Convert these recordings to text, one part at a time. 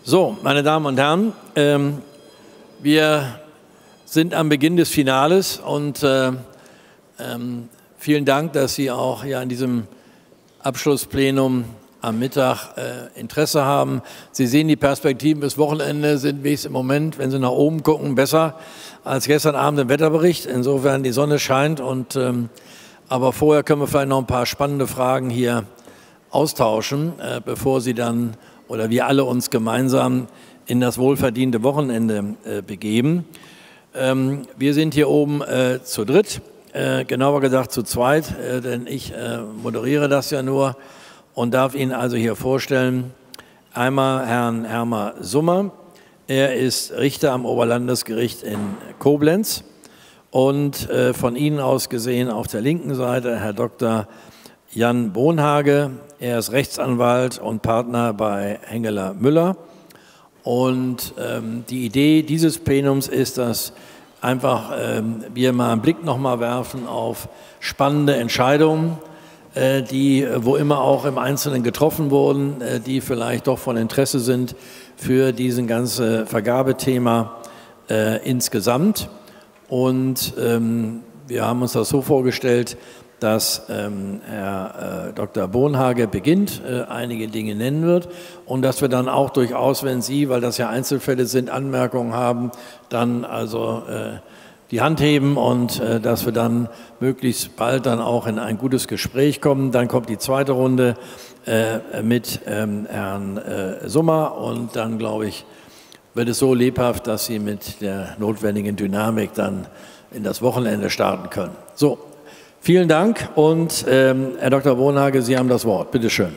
So, meine Damen und Herren, wir sind am Beginn des Finales und vielen Dank, dass Sie auch hier an diesem Abschlussplenum am Mittag Interesse haben. Sie sehen, die Perspektiven bis Wochenende sind wenigstens im Moment, wenn Sie nach oben gucken, besser als gestern Abend im Wetterbericht. Insofern die Sonne scheint aber vorher können wir vielleicht noch ein paar spannende Fragen hier austauschen, bevor Sie dann oder wir alle uns gemeinsam in das wohlverdiente Wochenende begeben. Wir sind hier oben zu dritt, genauer gesagt zu zweit, denn ich moderiere das ja nur und darf Ihnen also hier vorstellen, einmal Herrn Hermer Summer. Er ist Richter am Oberlandesgericht in Koblenz und von Ihnen aus gesehen auf der linken Seite Herr Dr. Jan Bonhage. Er ist Rechtsanwalt und Partner bei Hengeler Müller. Und die Idee dieses Plenums ist, dass einfach wir mal einen Blick nochmal werfen auf spannende Entscheidungen, die wo immer auch im Einzelnen getroffen wurden, die vielleicht doch von Interesse sind für diesen ganzen Vergabethema insgesamt. Und wir haben uns das so vorgestellt, dass Herr Dr. Bonhage beginnt, einige Dinge nennen wird und dass wir dann auch durchaus, wenn Sie, weil das ja Einzelfälle sind, Anmerkungen haben, dann also die Hand heben und dass wir dann möglichst bald dann auch in ein gutes Gespräch kommen. Dann kommt die zweite Runde mit Herrn Summer und dann, glaube ich, wird es so lebhaft, dass Sie mit der notwendigen Dynamik dann in das Wochenende starten können. So. Vielen Dank und Herr Dr. Bonhage, Sie haben das Wort. Bitte schön.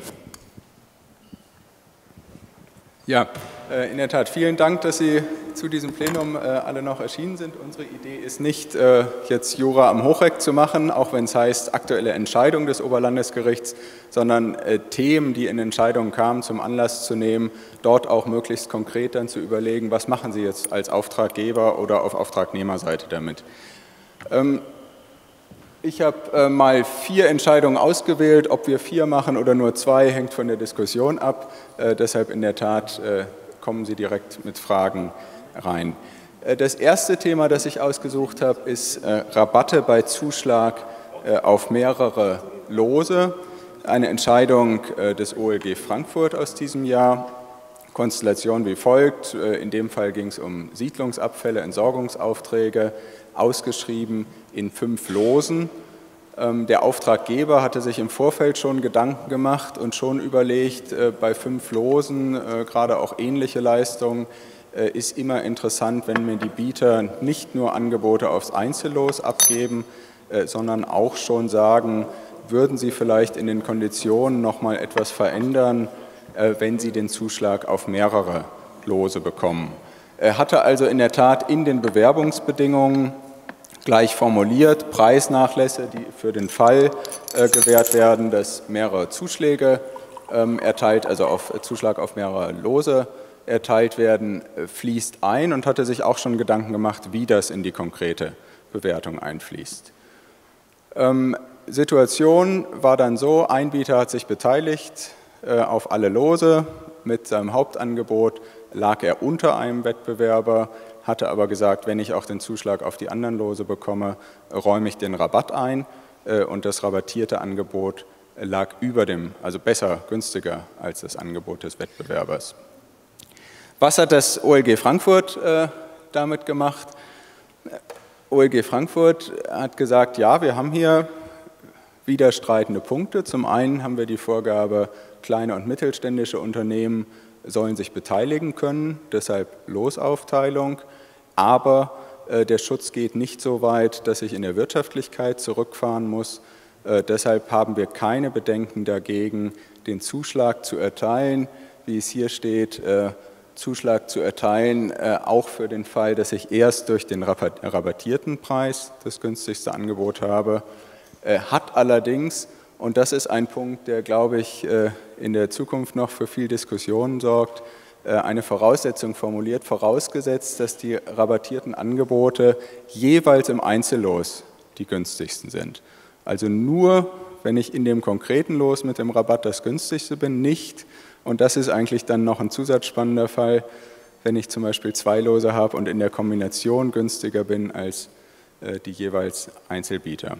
Ja, in der Tat vielen Dank, dass Sie zu diesem Plenum alle noch erschienen sind. Unsere Idee ist nicht, jetzt Jura am Hochreck zu machen, auch wenn es heißt, aktuelle Entscheidung des Oberlandesgerichts, sondern Themen, die in Entscheidungen kamen, zum Anlass zu nehmen, dort auch möglichst konkret dann zu überlegen, was machen Sie jetzt als Auftraggeber oder auf Auftragnehmerseite damit. Ich habe mal 4 Entscheidungen ausgewählt. Ob wir 4 machen oder nur 2, hängt von der Diskussion ab. Deshalb in der Tat kommen Sie direkt mit Fragen rein. Das erste Thema, das ich ausgesucht habe, ist Rabatte bei Zuschlag auf mehrere Lose. Eine Entscheidung des OLG Frankfurt aus diesem Jahr. Konstellation wie folgt. In dem Fall ging es um Siedlungsabfälle, Entsorgungsaufträge, ausgeschrieben in 5 Losen. Der Auftraggeber hatte sich im Vorfeld schon Gedanken gemacht und schon überlegt, bei 5 Losen, gerade auch ähnliche Leistungen, ist immer interessant, wenn mir die Bieter nicht nur Angebote aufs Einzellos abgeben, sondern auch schon sagen, würden sie vielleicht in den Konditionen noch mal etwas verändern, wenn sie den Zuschlag auf mehrere Lose bekommen. Er hatte also in der Tat in den Bewerbungsbedingungen gleich formuliert, Preisnachlässe, die für den Fall gewährt werden, dass mehrere Zuschläge erteilt, also auf Zuschlag auf mehrere Lose erteilt werden, fließt ein und hatte sich auch schon Gedanken gemacht, wie das in die konkrete Bewertung einfließt. Situation war dann so, ein Bieter hat sich beteiligt auf alle Lose, mit seinem Hauptangebot lag er unter einem Wettbewerber, hatte aber gesagt, wenn ich auch den Zuschlag auf die anderen Lose bekomme, räume ich den Rabatt ein und das rabattierte Angebot lag über dem, also besser, günstiger als das Angebot des Wettbewerbers. Was hat das OLG Frankfurt damit gemacht? OLG Frankfurt hat gesagt, ja, wir haben hier widerstreitende Punkte. Zum einen haben wir die Vorgabe, kleine und mittelständische Unternehmen sollen sich beteiligen können, deshalb Losaufteilung, aber der Schutz geht nicht so weit, dass ich in der Wirtschaftlichkeit zurückfahren muss. Deshalb haben wir keine Bedenken dagegen, den Zuschlag zu erteilen, wie es hier steht, Zuschlag zu erteilen, auch für den Fall, dass ich erst durch den rabattierten Preis das günstigste Angebot habe, hat allerdings, und das ist ein Punkt, der, glaube ich, in der Zukunft noch für viel Diskussionen sorgt, eine Voraussetzung formuliert, vorausgesetzt, dass die rabattierten Angebote jeweils im Einzellos die günstigsten sind. Also nur, wenn ich in dem konkreten Los mit dem Rabatt das günstigste bin, nicht. Und das ist eigentlich dann noch ein zusatzspannender Fall, wenn ich zum Beispiel 2 Lose habe und in der Kombination günstiger bin als die jeweils Einzelbieter.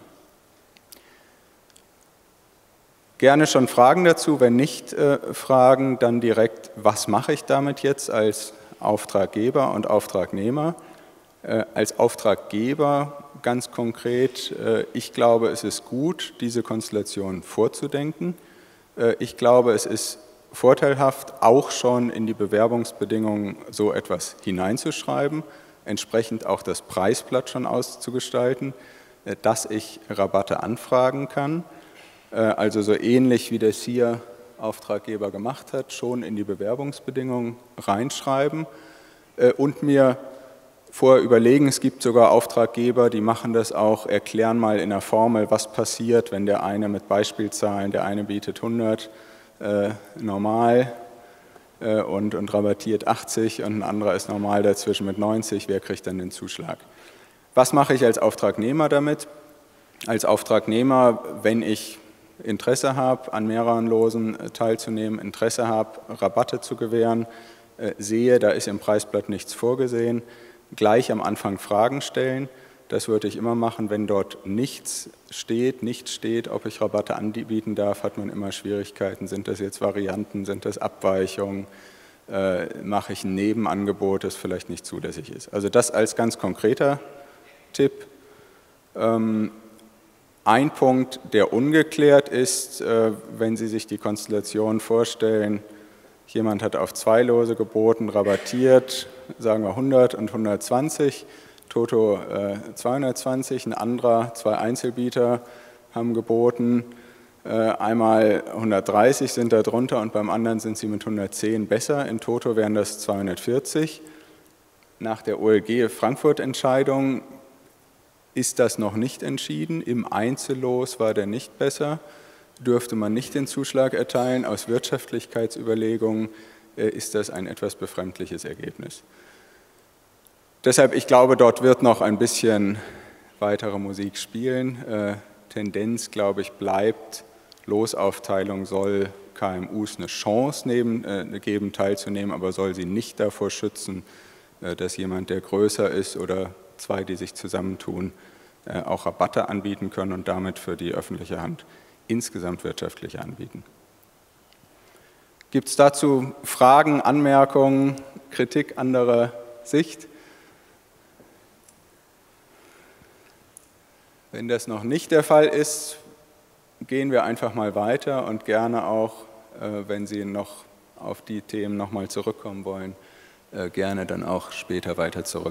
Gerne schon Fragen dazu, wenn nicht Fragen, dann direkt, was mache ich damit jetzt als Auftraggeber und Auftragnehmer? Als Auftraggeber ganz konkret, ich glaube, es ist gut, diese Konstellation vorzudenken. Ich glaube, es ist vorteilhaft, auch schon in die Bewerbungsbedingungen so etwas hineinzuschreiben, entsprechend auch das Preisblatt schon auszugestalten, dass ich Rabatte anfragen kann. Also so ähnlich wie das hier Auftraggeber gemacht hat, schon in die Bewerbungsbedingungen reinschreiben und mir vorher überlegen, es gibt sogar Auftraggeber, die machen das auch, erklären mal in der Formel, was passiert, wenn der eine mit Beispielzahlen, der eine bietet 100 normal und rabattiert 80 und ein anderer ist normal dazwischen mit 90, wer kriegt dann den Zuschlag? Was mache ich als Auftragnehmer damit? Als Auftragnehmer, wenn ich Interesse habe, an mehreren Losen teilzunehmen, Interesse habe, Rabatte zu gewähren, sehe, da ist im Preisblatt nichts vorgesehen, gleich am Anfang Fragen stellen. Das würde ich immer machen, wenn dort nichts steht, ob ich Rabatte anbieten darf, hat man immer Schwierigkeiten. Sind das jetzt Varianten, sind das Abweichungen, mache ich ein Nebenangebot, das vielleicht nicht zulässig ist. Also das als ganz konkreter Tipp. Ein Punkt, der ungeklärt ist, wenn Sie sich die Konstellation vorstellen, jemand hat auf 2 Lose geboten, rabattiert, sagen wir 100 und 120, Toto 220, ein anderer, 2 Einzelbieter haben geboten, einmal 130 sind da drunter und beim anderen sind sie mit 110 besser, in Toto wären das 240. Nach der OLG Frankfurt-Entscheidung ist das noch nicht entschieden, im Einzellos war der nicht besser, dürfte man nicht den Zuschlag erteilen, aus Wirtschaftlichkeitsüberlegungen ist das ein etwas befremdliches Ergebnis. Deshalb, ich glaube, dort wird noch ein bisschen weitere Musik spielen. Tendenz, glaube ich, bleibt, Losaufteilung soll KMUs eine Chance geben, teilzunehmen, aber soll sie nicht davor schützen, dass jemand, der größer ist oder 2, die sich zusammentun, auch Rabatte anbieten können und damit für die öffentliche Hand insgesamt wirtschaftlich anbieten. Gibt es dazu Fragen, Anmerkungen, Kritik anderer Sicht? Wenn das noch nicht der Fall ist, gehen wir einfach mal weiter und gerne auch, wenn Sie noch auf die Themen nochmal zurückkommen wollen, gerne dann auch später weiter zurück.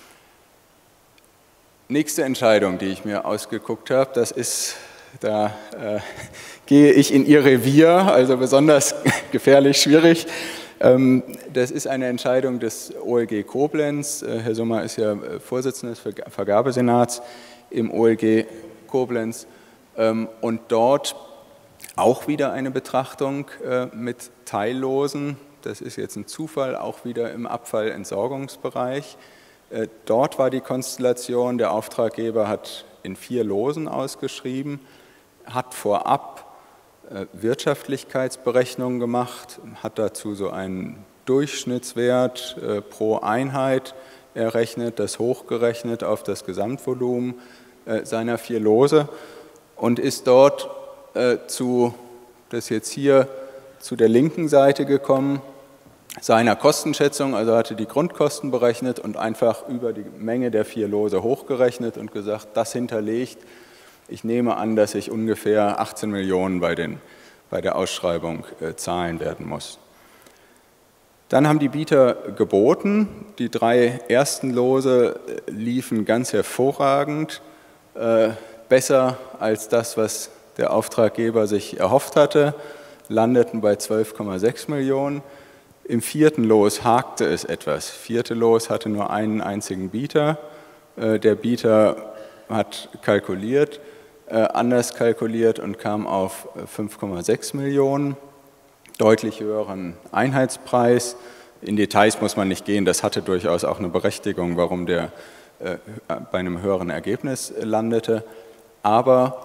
Nächste Entscheidung, die ich mir ausgeguckt habe, das ist, da gehe ich in Ihr Revier, also besonders gefährlich, schwierig. Das ist eine Entscheidung des OLG Koblenz. Herr Summer ist ja Vorsitzender des Vergabesenats im OLG Koblenz und dort auch wieder eine Betrachtung mit Teillosen. Das ist jetzt ein Zufall, auch wieder im Abfallentsorgungsbereich. Dort war die Konstellation, der Auftraggeber hat in 4 Losen ausgeschrieben, hat vorab Wirtschaftlichkeitsberechnungen gemacht, hat dazu so einen Durchschnittswert pro Einheit errechnet, das hochgerechnet auf das Gesamtvolumen seiner 4 Lose und ist dort das jetzt hier zu der linken Seite gekommen, seiner Kostenschätzung, also hatte die Grundkosten berechnet und einfach über die Menge der 4 Lose hochgerechnet und gesagt, das hinterlegt, ich nehme an, dass ich ungefähr 18 Millionen bei der Ausschreibung zahlen werden muss. Dann haben die Bieter geboten, die 3 ersten Lose liefen ganz hervorragend, besser als das, was der Auftraggeber sich erhofft hatte, landeten bei 12,6 Millionen. Im 4. Los hakte es etwas. 4. Los hatte nur einen einzigen Bieter. Der Bieter hat kalkuliert, anders kalkuliert und kam auf 5,6 Millionen, deutlich höheren Einheitspreis. In Details muss man nicht gehen, das hatte durchaus auch eine Berechtigung, warum der bei einem höheren Ergebnis landete. Aber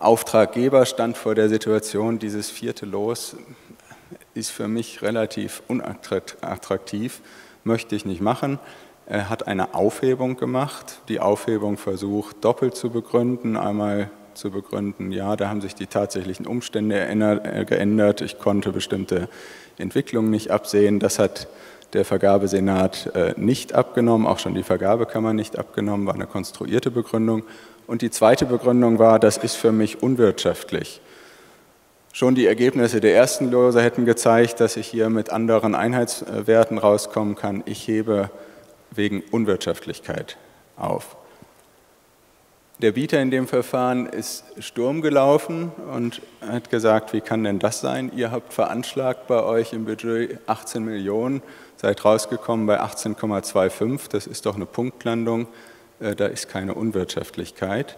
Auftraggeber stand vor der Situation, dieses 4. Los ist für mich relativ unattraktiv, möchte ich nicht machen. Er hat eine Aufhebung gemacht, die Aufhebung versucht doppelt zu begründen, einmal zu begründen, ja, da haben sich die tatsächlichen Umstände geändert, ich konnte bestimmte Entwicklungen nicht absehen, das hat der Vergabesenat nicht abgenommen, auch schon die Vergabekammer nicht abgenommen, war eine konstruierte Begründung. Und die zweite Begründung war, das ist für mich unwirtschaftlich. Schon die Ergebnisse der ersten Lose hätten gezeigt, dass ich hier mit anderen Einheitswerten rauskommen kann. Ich hebe wegen Unwirtschaftlichkeit auf. Der Bieter in dem Verfahren ist Sturm gelaufen und hat gesagt, wie kann denn das sein? Ihr habt veranschlagt bei euch im Budget 18 Millionen, seid rausgekommen bei 18,25, das ist doch eine Punktlandung, da ist keine Unwirtschaftlichkeit.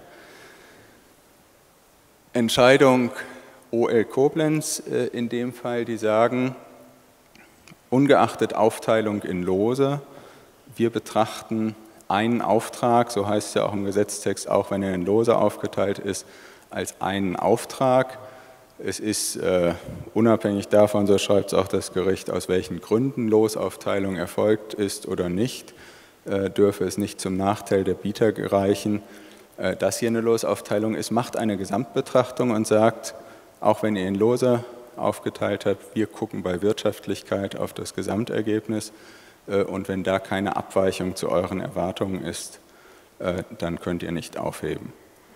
Entscheidung OL Koblenz in dem Fall, die sagen, ungeachtet Aufteilung in Lose, wir betrachten einen Auftrag, so heißt es ja auch im Gesetztext, auch wenn er in Lose aufgeteilt ist, als einen Auftrag. Es ist unabhängig davon, so schreibt es auch das Gericht, aus welchen Gründen Losaufteilung erfolgt ist oder nicht, dürfe es nicht zum Nachteil der Bieter gereichen. Dass hier eine Losaufteilung ist, macht eine Gesamtbetrachtung und sagt, auch wenn ihr in Lose aufgeteilt habt, wir gucken bei Wirtschaftlichkeit auf das Gesamtergebnis. Und wenn da keine Abweichung zu euren Erwartungen ist, dann könnt ihr nicht aufheben.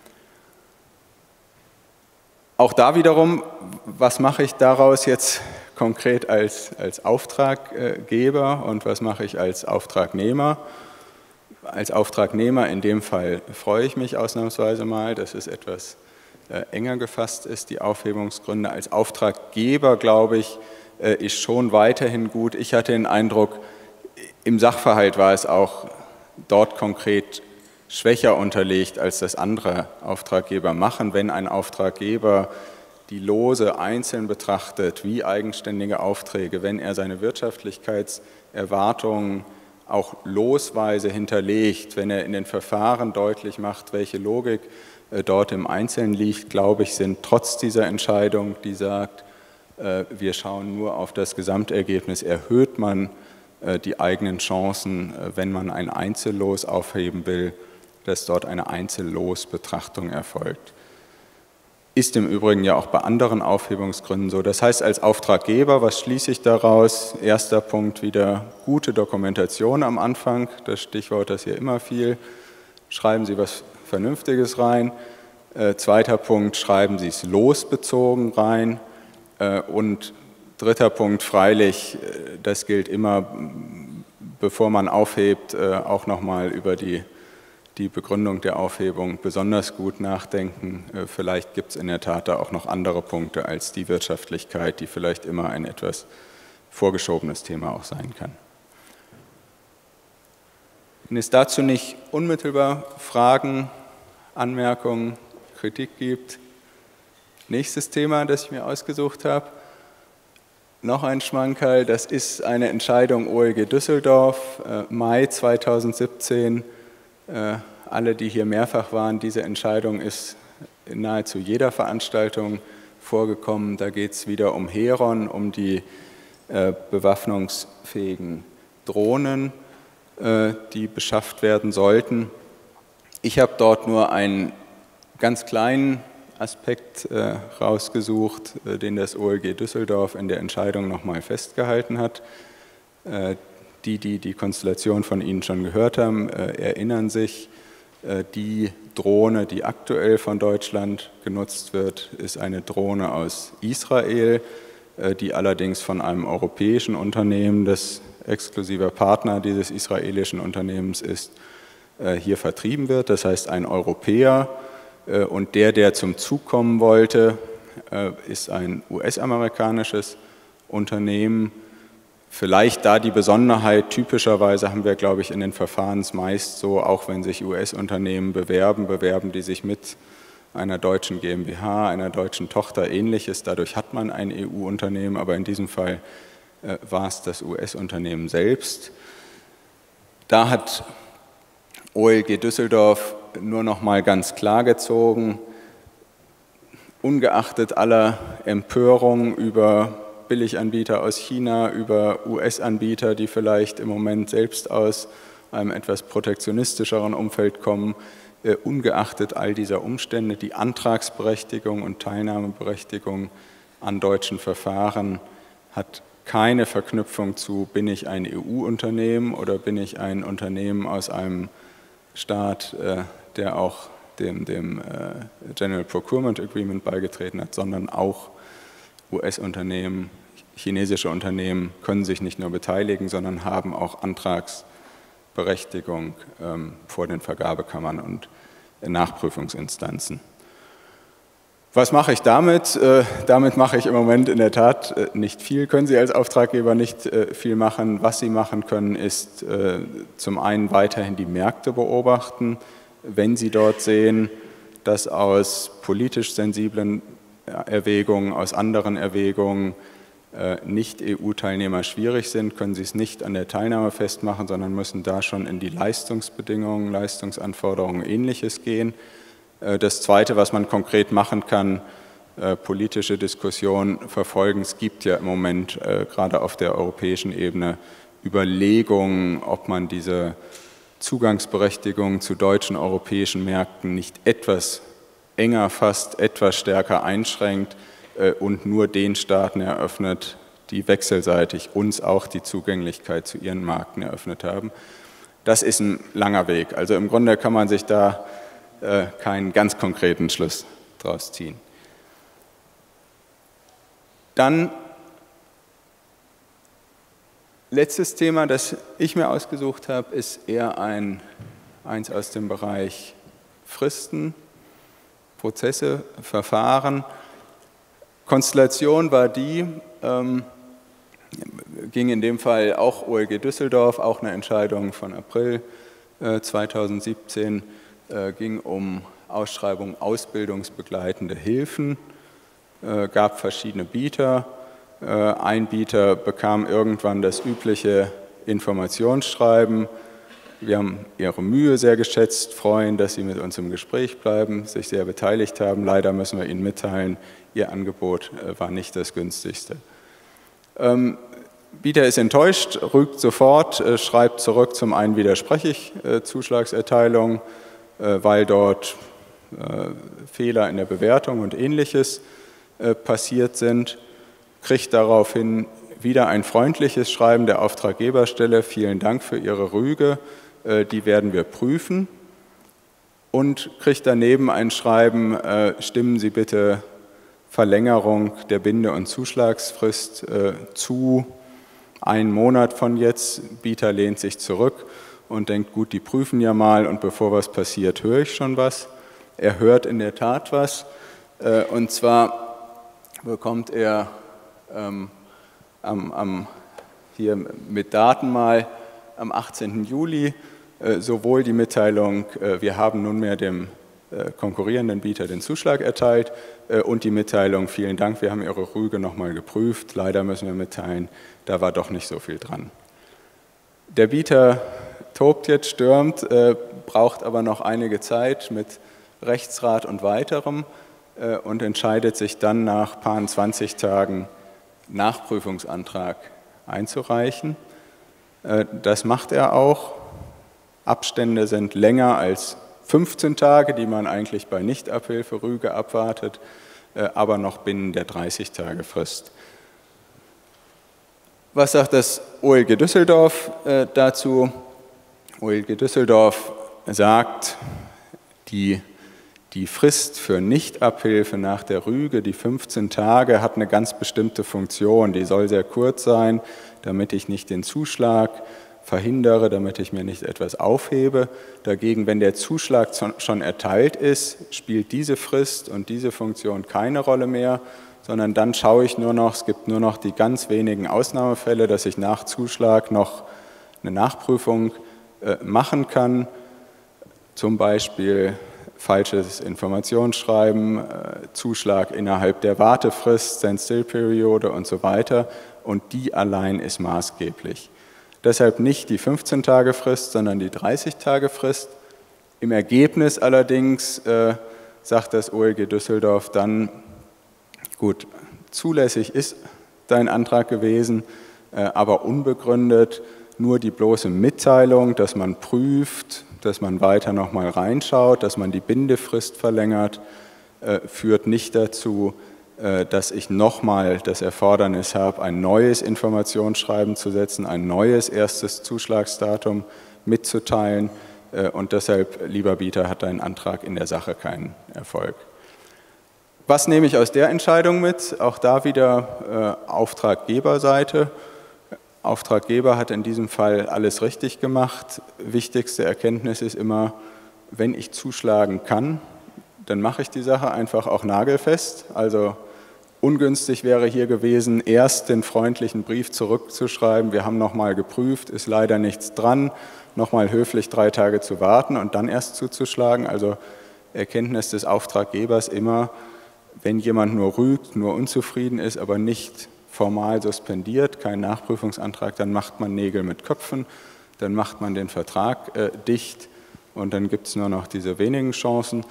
Auch da wiederum, was mache ich daraus jetzt konkret als Auftraggeber und was mache ich als Auftragnehmer? Als Auftragnehmer in dem Fall freue ich mich ausnahmsweise mal, dass es etwas enger gefasst ist, die Aufhebungsgründe. Als Auftraggeber, glaube ich, ist schon weiterhin gut. Ich hatte den Eindruck, im Sachverhalt war es auch dort konkret schwächer unterlegt, als das andere Auftraggeber machen. Wenn ein Auftraggeber die Lose einzeln betrachtet, wie eigenständige Aufträge, wenn er seine Wirtschaftlichkeitserwartungen auch losweise hinterlegt, wenn er in den Verfahren deutlich macht, welche Logik dort im Einzelnen liegt, glaube ich, sind trotz dieser Entscheidung, die sagt, wir schauen nur auf das Gesamtergebnis, erhöht man die eigenen Chancen, wenn man ein Einzellos aufheben will, dass dort eine Einzellosbetrachtung erfolgt. Ist im Übrigen ja auch bei anderen Aufhebungsgründen so. Das heißt, als Auftraggeber, was schließe ich daraus? Erster Punkt wieder gute Dokumentation am Anfang, das Stichwort, das hier immer viel. Schreiben Sie was Vernünftiges rein. Zweiter Punkt, schreiben Sie es losbezogen rein. Und dritter Punkt, freilich, das gilt immer, bevor man aufhebt, auch nochmal über die Begründung der Aufhebung besonders gut nachdenken. Vielleicht gibt es in der Tat da auch noch andere Punkte als die Wirtschaftlichkeit, die vielleicht immer ein etwas vorgeschobenes Thema auch sein kann. Wenn es dazu nicht unmittelbar Fragen, Anmerkungen, Kritik gibt, nächstes Thema, das ich mir ausgesucht habe, noch ein Schmankerl, das ist eine Entscheidung OLG Düsseldorf, Mai 2017. Alle, die hier mehrfach waren, diese Entscheidung ist in nahezu jeder Veranstaltung vorgekommen. Da geht es wieder um Heron, um die bewaffnungsfähigen Drohnen, die beschafft werden sollten. Ich habe dort nur einen ganz kleinen Aspekt rausgesucht, den das OLG Düsseldorf in der Entscheidung nochmal festgehalten hat. Die Konstellation von Ihnen schon gehört haben, erinnern sich, die Drohne, die aktuell von Deutschland genutzt wird, ist eine Drohne aus Israel, die allerdings von einem europäischen Unternehmen, das exklusiver Partner dieses israelischen Unternehmens ist, hier vertrieben wird. Das heißt, ein Europäer und der zum Zug kommen wollte, ist ein US-amerikanisches Unternehmen. Vielleicht da die Besonderheit, typischerweise haben wir, glaube ich, in den Verfahren meist so, auch wenn sich US-Unternehmen bewerben die sich mit einer deutschen GmbH, einer deutschen Tochter, ähnliches. Dadurch hat man ein EU-Unternehmen, aber in diesem Fall war es das US-Unternehmen selbst. Da hat OLG Düsseldorf nur noch mal ganz klar gezogen, ungeachtet aller Empörung über Billiganbieter aus China, über US-Anbieter, die vielleicht im Moment selbst aus einem etwas protektionistischeren Umfeld kommen, ungeachtet all dieser Umstände, die Antragsberechtigung und Teilnahmeberechtigung an deutschen Verfahren hat keine Verknüpfung zu, bin ich ein EU-Unternehmen oder bin ich ein Unternehmen aus einem Staat, der auch dem General Procurement Agreement beigetreten hat, sondern auch US-Unternehmen, chinesische Unternehmen können sich nicht nur beteiligen, sondern haben auch Antragsberechtigung vor den Vergabekammern und Nachprüfungsinstanzen. Was mache ich damit? Damit mache ich im Moment in der Tat nicht viel, können Sie als Auftraggeber nicht viel machen. Was Sie machen können, ist zum einen weiterhin die Märkte beobachten, wenn Sie dort sehen, dass aus politisch sensiblen Erwägungen, aus anderen Erwägungen Nicht-EU-Teilnehmer schwierig sind, können Sie es nicht an der Teilnahme festmachen, sondern müssen da schon in die Leistungsbedingungen, Leistungsanforderungen, Ähnliches gehen. Das Zweite, was man konkret machen kann, politische Diskussion verfolgen. Es gibt ja im Moment gerade auf der europäischen Ebene Überlegungen, ob man diese Zugangsberechtigung zu deutschen europäischen Märkten nicht etwas enger fasst, etwas stärker einschränkt und nur den Staaten eröffnet, die wechselseitig uns auch die Zugänglichkeit zu ihren Märkten eröffnet haben. Das ist ein langer Weg. Also im Grunde kann man sich da keinen ganz konkreten Schluss daraus ziehen. Dann letztes Thema, das ich mir ausgesucht habe, ist eher eins aus dem Bereich Fristen, Prozesse, Verfahren. Konstellation war die, ging in dem Fall auch OLG Düsseldorf, auch eine Entscheidung von April 2017, ging um Ausschreibung ausbildungsbegleitende Hilfen, gab verschiedene Bieter. Ein Bieter bekam irgendwann das übliche Informationsschreiben. Wir haben Ihre Mühe sehr geschätzt, freuen, dass Sie mit uns im Gespräch bleiben, sich sehr beteiligt haben. Leider müssen wir Ihnen mitteilen, Ihr Angebot war nicht das günstigste. Bieter ist enttäuscht, rügt sofort, schreibt zurück, zum einen widerspreche ich Zuschlagserteilung, weil dort Fehler in der Bewertung und Ähnliches passiert sind, kriegt daraufhin wieder ein freundliches Schreiben der Auftraggeberstelle, vielen Dank für Ihre Rüge, die werden wir prüfen, und kriegt daneben ein Schreiben, stimmen Sie bitte Verlängerung der Binde- und Zuschlagsfrist zu, 1 Monat von jetzt. Bieter lehnt sich zurück und denkt, gut, die prüfen ja mal und bevor was passiert, höre ich schon was. Er hört in der Tat was, und zwar bekommt er hier mit Daten mal am 18. Juli sowohl die Mitteilung, wir haben nunmehr dem konkurrierenden Bieter den Zuschlag erteilt, und die Mitteilung, vielen Dank, wir haben Ihre Rüge nochmal geprüft, leider müssen wir mitteilen, da war doch nicht so viel dran. Der Bieter tobt jetzt, stürmt, braucht aber noch einige Zeit mit Rechtsrat und weiterem und entscheidet sich dann nach paar 20 Tagen Nachprüfungsantrag einzureichen. Das macht er auch. Abstände sind länger als 15 Tage, die man eigentlich bei Nichtabhilfe Rüge abwartet, aber noch binnen der 30-Tage-Frist. Was sagt das OLG Düsseldorf dazu? OLG Düsseldorf sagt, die Frist für Nichtabhilfe nach der Rüge, die 15 Tage, hat eine ganz bestimmte Funktion. Die soll sehr kurz sein, damit ich nicht den Zuschlag verhindere, damit ich mir nicht etwas aufhebe. Dagegen, wenn der Zuschlag schon erteilt ist, spielt diese Frist und diese Funktion keine Rolle mehr, sondern dann schaue ich nur noch, es gibt nur noch die ganz wenigen Ausnahmefälle, dass ich nach Zuschlag noch eine Nachprüfung machen kann, zum Beispiel falsches Informationsschreiben, Zuschlag innerhalb der Wartefrist, Stand-Still-Periode und so weiter, und die allein ist maßgeblich. Deshalb nicht die 15-Tage-Frist, sondern die 30-Tage-Frist. Im Ergebnis allerdings sagt das OLG Düsseldorf dann, Gut, zulässig ist dein Antrag gewesen, aber unbegründet. Nur die bloße Mitteilung, dass man prüft, dass man weiter nochmal reinschaut, dass man die Bindefrist verlängert, führt nicht dazu, dass ich nochmal das Erfordernis habe, ein neues Informationsschreiben zu setzen, ein neues erstes Zuschlagsdatum mitzuteilen. Und deshalb, lieber Bieter, hat dein Antrag in der Sache keinen Erfolg. Was nehme ich aus der Entscheidung mit? Auch da wieder Auftraggeberseite. Auftraggeber hat in diesem Fall alles richtig gemacht. Wichtigste Erkenntnis ist immer, wenn ich zuschlagen kann, dann mache ich die Sache einfach auch nagelfest. Also ungünstig wäre hier gewesen, erst den freundlichen Brief zurückzuschreiben, wir haben nochmal geprüft, ist leider nichts dran, nochmal höflich 3 Tage zu warten und dann erst zuzuschlagen. Also Erkenntnis des Auftraggebers immer, wenn jemand nur rügt, nur unzufrieden ist, aber nicht formal suspendiert, kein Nachprüfungsantrag, dann macht man Nägel mit Köpfen, dann macht man den Vertrag dicht und dann gibt es nur noch diese wenigen Chancen.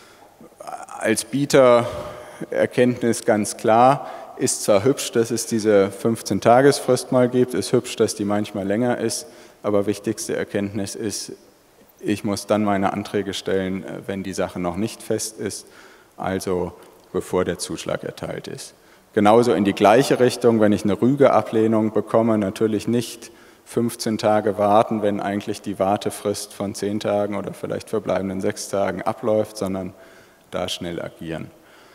Als Bieter Erkenntnis ganz klar, ist zwar hübsch, dass es diese 15-Tagesfrist mal gibt, ist hübsch, dass die manchmal länger ist, aber wichtigste Erkenntnis ist, ich muss dann meine Anträge stellen, wenn die Sache noch nicht fest ist, also bevor der Zuschlag erteilt ist. Genauso in die gleiche Richtung, wenn ich eine Rügeablehnung bekomme, natürlich nicht 15 Tage warten, wenn eigentlich die Wartefrist von 10 Tagen oder vielleicht verbleibenden 6 Tagen abläuft, sondern da schnell agieren.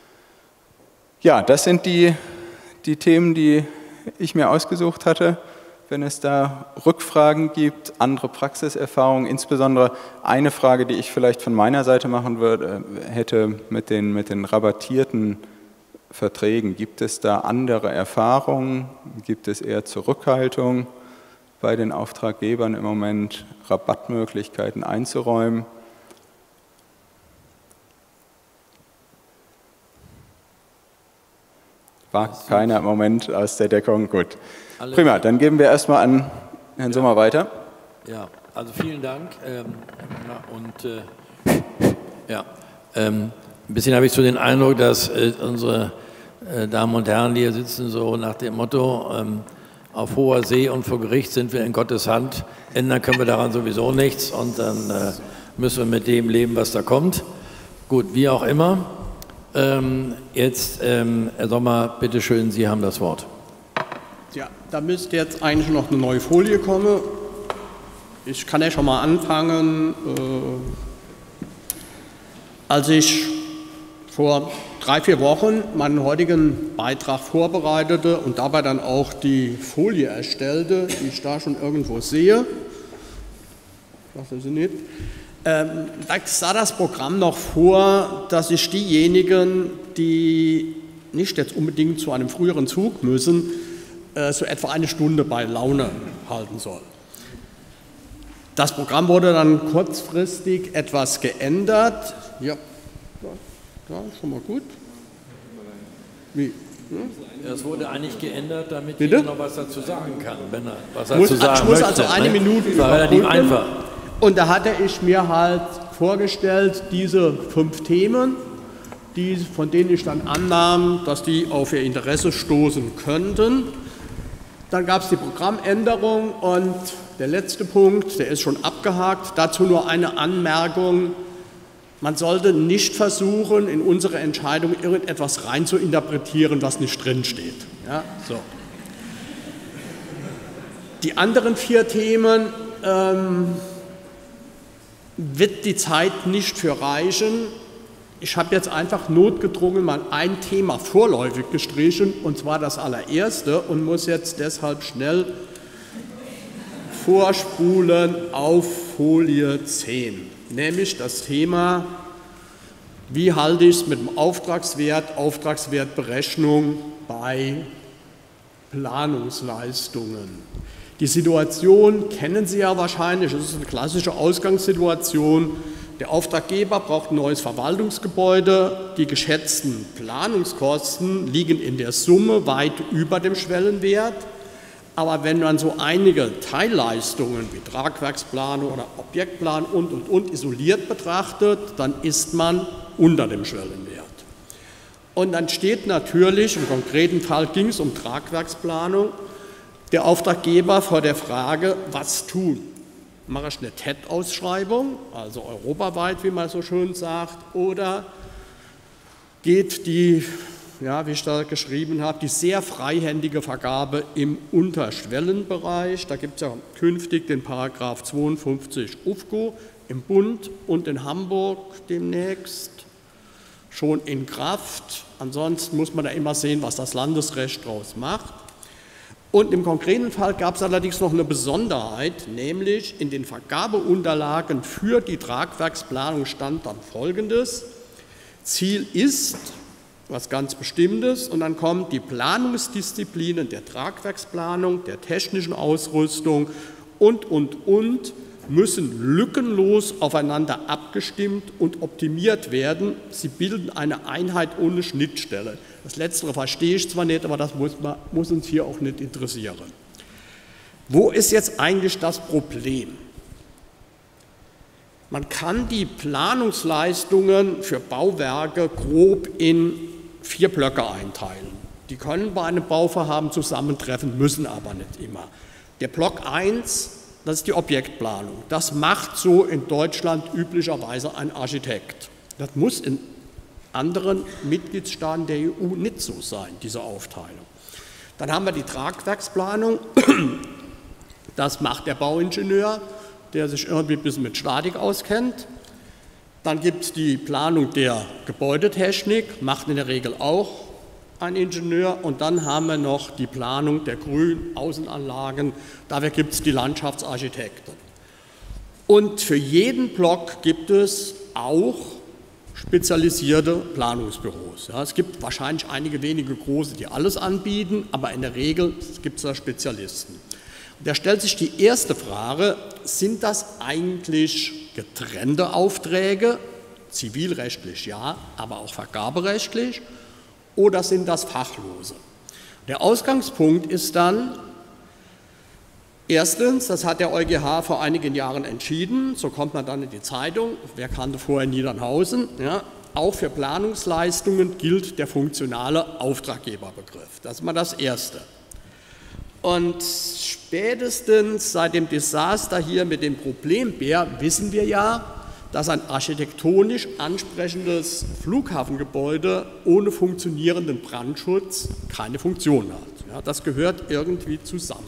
Ja, das sind die Themen, die ich mir ausgesucht hatte. Wenn es da Rückfragen gibt, andere Praxiserfahrungen, insbesondere eine Frage, die ich vielleicht von meiner Seite machen hätte mit den rabattierten Verträgen. Gibt es da andere Erfahrungen? Gibt es eher Zurückhaltung bei den Auftraggebern im Moment, Rabattmöglichkeiten einzuräumen? War keiner im Moment aus der Deckung? Gut. Prima, dann geben wir erstmal an Herrn Sommer weiter. Ja, also vielen Dank. Ein bisschen habe ich so den Eindruck, dass unsere Damen und Herren, die hier sitzen, so nach dem Motto, auf hoher See und vor Gericht sind wir in Gottes Hand, ändern können wir daran sowieso nichts und dann müssen wir mit dem leben, was da kommt. Gut, wie auch immer. Jetzt, Herr Sommer, bitteschön, Sie haben das Wort. Ja, da müsste jetzt eigentlich noch eine neue Folie kommen. Ich kann ja schon mal anfangen. Als ich vor 3-4 Wochen meinen heutigen Beitrag vorbereitete und dabei dann auch die Folie erstellte, die ich da schon irgendwo sehe, ich weiß sie nicht, da sah das Programm noch vor, dass sich diejenigen, die nicht jetzt unbedingt zu einem früheren Zug müssen, so etwa 1 Stunde bei Laune halten soll. Das Programm wurde dann kurzfristig etwas geändert. Ja, schon mal gut. Wie? Es wurde eigentlich geändert, damit Bitte? jeder noch was dazu sagen kann, wenn er was dazu sagen Ich muss möchte. also 1 Minute Das war relativ einfach. Und da hatte ich mir halt vorgestellt, diese 5 Themen, von denen ich dann annahm, dass die auf ihr Interesse stoßen könnten. Dann gab es die Programmänderung und der letzte Punkt, der ist schon abgehakt. Dazu nur eine Anmerkung. Man sollte nicht versuchen, in unsere Entscheidung irgendetwas rein zu interpretieren, was nicht drinsteht. Ja, so. Die anderen 4 Themen wird die Zeit nicht für reichen. Ich habe jetzt einfach notgedrungen mal ein Thema vorläufig gestrichen, und zwar das allererste, und muss jetzt deshalb schnell vorspulen auf Folie 10, nämlich das Thema, wie halte ich es mit dem Auftragswert, Auftragswertberechnung bei Planungsleistungen. Die Situation kennen Sie ja wahrscheinlich, es ist eine klassische Ausgangssituation. Der Auftraggeber braucht ein neues Verwaltungsgebäude. Die geschätzten Planungskosten liegen in der Summe weit über dem Schwellenwert. Aber wenn man so einige Teilleistungen wie Tragwerksplanung oder Objektplan und isoliert betrachtet, dann ist man unter dem Schwellenwert. Und dann steht natürlich, im konkreten Fall ging es um Tragwerksplanung, der Auftraggeber vor der Frage, was tun? Mache ich eine TED-Ausschreibung, also europaweit, wie man so schön sagt, oder geht die, ja, wie ich da geschrieben habe, die sehr freihändige Vergabe im Unterschwellenbereich. Da gibt es ja künftig den Paragraph 52 UFGO im Bund und in Hamburg demnächst schon in Kraft. Ansonsten muss man da immer sehen, was das Landesrecht daraus macht. Und im konkreten Fall gab es allerdings noch eine Besonderheit, nämlich in den Vergabeunterlagen für die Tragwerksplanung stand dann Folgendes: Ziel ist was ganz Bestimmtes und dann kommen die Planungsdisziplinen der Tragwerksplanung, der technischen Ausrüstung und müssen lückenlos aufeinander abgestimmt und optimiert werden. Sie bilden eine Einheit ohne Schnittstelle. Das Letztere verstehe ich zwar nicht, aber das muss uns hier auch nicht interessieren. Wo ist jetzt eigentlich das Problem? Man kann die Planungsleistungen für Bauwerke grob in 4 Blöcke einteilen. Die können bei einem Bauvorhaben zusammentreffen, müssen aber nicht immer. Der Block 1, das ist die Objektplanung. Das macht so in Deutschland üblicherweise ein Architekt. Das muss in anderen Mitgliedstaaten der EU nicht so sein, diese Aufteilung. Dann haben wir die Tragwerksplanung. Das macht der Bauingenieur, der sich irgendwie ein bisschen mit Statik auskennt. Dann gibt es die Planung der Gebäudetechnik, macht in der Regel auch ein Ingenieur. Und dann haben wir noch die Planung der Grün-Außenanlagen, dafür gibt es die Landschaftsarchitekten. Und für jeden Block gibt es auch spezialisierte Planungsbüros. Ja, es gibt wahrscheinlich einige wenige große, die alles anbieten, aber in der Regel gibt es da Spezialisten. Da stellt sich die erste Frage, sind das eigentlich getrennte Aufträge, zivilrechtlich ja, aber auch vergaberechtlich, oder sind das Fachlose? Der Ausgangspunkt ist dann, erstens, das hat der EuGH vor einigen Jahren entschieden, so kommt man dann in die Zeitung, wer kannte vorher Niedernhausen, ja, auch für Planungsleistungen gilt der funktionale Auftraggeberbegriff. Das ist mal das Erste. Und spätestens seit dem Desaster hier mit dem Problembär wissen wir ja, dass ein architektonisch ansprechendes Flughafengebäude ohne funktionierenden Brandschutz keine Funktion hat. Ja, das gehört irgendwie zusammen.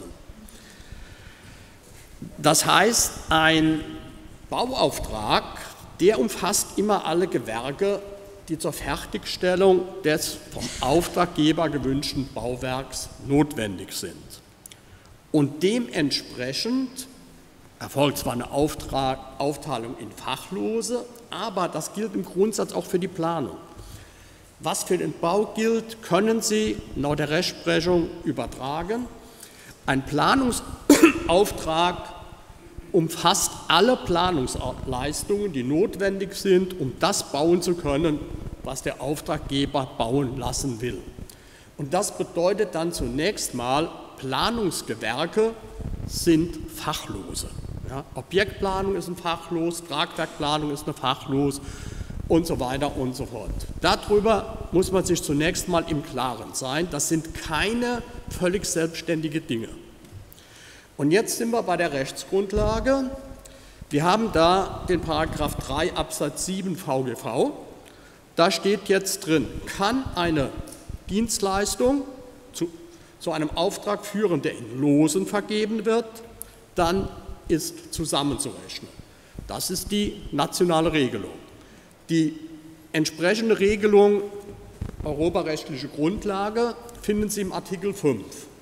Das heißt, ein Bauauftrag, der umfasst immer alle Gewerke, die zur Fertigstellung des vom Auftraggeber gewünschten Bauwerks notwendig sind. Und dementsprechend erfolgt zwar eine Aufteilung in Fachlose, aber das gilt im Grundsatz auch für die Planung. Was für den Bau gilt, können Sie laut der Rechtsprechung übertragen. Ein Planungsauftrag umfasst alle Planungsleistungen, die notwendig sind, um das bauen zu können, was der Auftraggeber bauen lassen will. Und das bedeutet dann zunächst mal, Planungsgewerke sind Fachlose. Ja, Objektplanung ist ein Fachlos, Tragwerkplanung ist eine Fachlos und so weiter und so fort. Darüber muss man sich zunächst mal im Klaren sein. Das sind keine völlig selbstständige Dinge. Und jetzt sind wir bei der Rechtsgrundlage. Wir haben da den Paragraph 3 Absatz 7 VGV. Da steht jetzt drin, kann eine Dienstleistung zu einem Auftrag führen, der in Losen vergeben wird, dann ist zusammenzurechnen. Das ist die nationale Regelung. Die entsprechende Regelung, europarechtliche Grundlage, finden Sie im Artikel 5.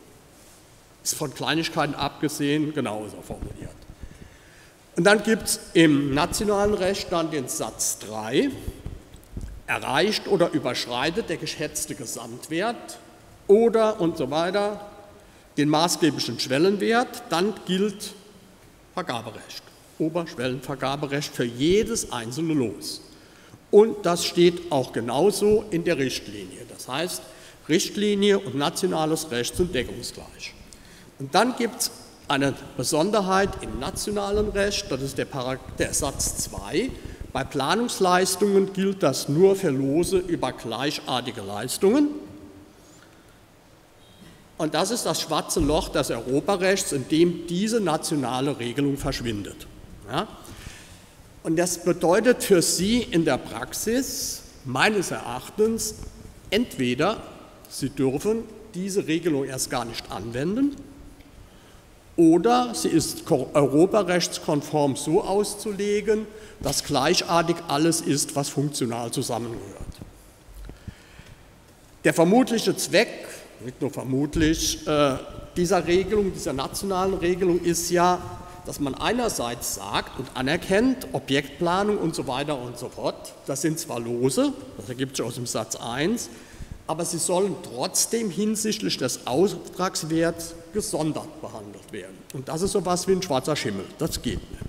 Ist von Kleinigkeiten abgesehen genauso formuliert. Und dann gibt es im nationalen Recht dann den Satz 3, erreicht oder überschreitet der geschätzte Gesamtwert oder und so weiter den maßgeblichen Schwellenwert, dann gilt Vergaberecht, Oberschwellenvergaberecht für jedes einzelne Los. Und das steht auch genauso in der Richtlinie. Das heißt, Richtlinie und nationales Recht sind deckungsgleich. Und dann gibt es eine Besonderheit im nationalen Recht, das ist der Satz 2, Bei Planungsleistungen gilt das nur für Lose über gleichartige Leistungen. Und das ist das schwarze Loch des Europarechts, in dem diese nationale Regelung verschwindet. Ja? Und das bedeutet für Sie in der Praxis, meines Erachtens, entweder Sie dürfen diese Regelung erst gar nicht anwenden oder sie ist europarechtskonform so auszulegen, dass gleichartig alles ist, was funktional zusammengehört. Der vermutliche Zweck, nicht nur vermutlich, dieser Regelung, dieser nationalen Regelung ist ja, dass man einerseits sagt und anerkennt, Objektplanung und so weiter und so fort, das sind zwar Lose, das ergibt sich aus dem Satz 1, aber sie sollen trotzdem hinsichtlich des Auftragswerts gesondert behandelt werden. Und das ist so etwas wie ein schwarzer Schimmel, das geht nicht.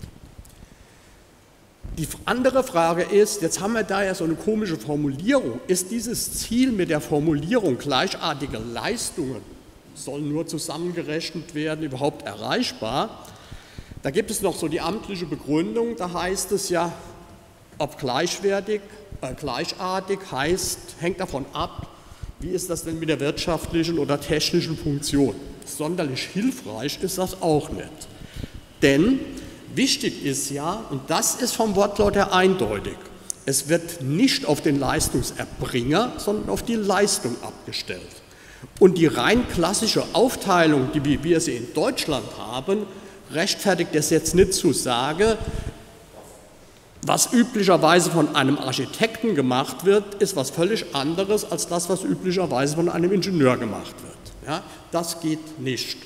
Die andere Frage ist, jetzt haben wir da ja so eine komische Formulierung, ist dieses Ziel mit der Formulierung gleichartige Leistungen sollen nur zusammengerechnet werden, überhaupt erreichbar? Da gibt es noch so die amtliche Begründung, da heißt es ja, ob gleichartig heißt, hängt davon ab, wie ist das denn mit der wirtschaftlichen oder technischen Funktion. Sonderlich hilfreich ist das auch nicht. Denn wichtig ist ja, und das ist vom Wortlaut her eindeutig, es wird nicht auf den Leistungserbringer, sondern auf die Leistung abgestellt. Und die rein klassische Aufteilung, die wir sie in Deutschland haben, rechtfertigt es jetzt nicht zu sagen, was üblicherweise von einem Architekten gemacht wird, ist was völlig anderes als das, was üblicherweise von einem Ingenieur gemacht wird. Ja, das geht nicht.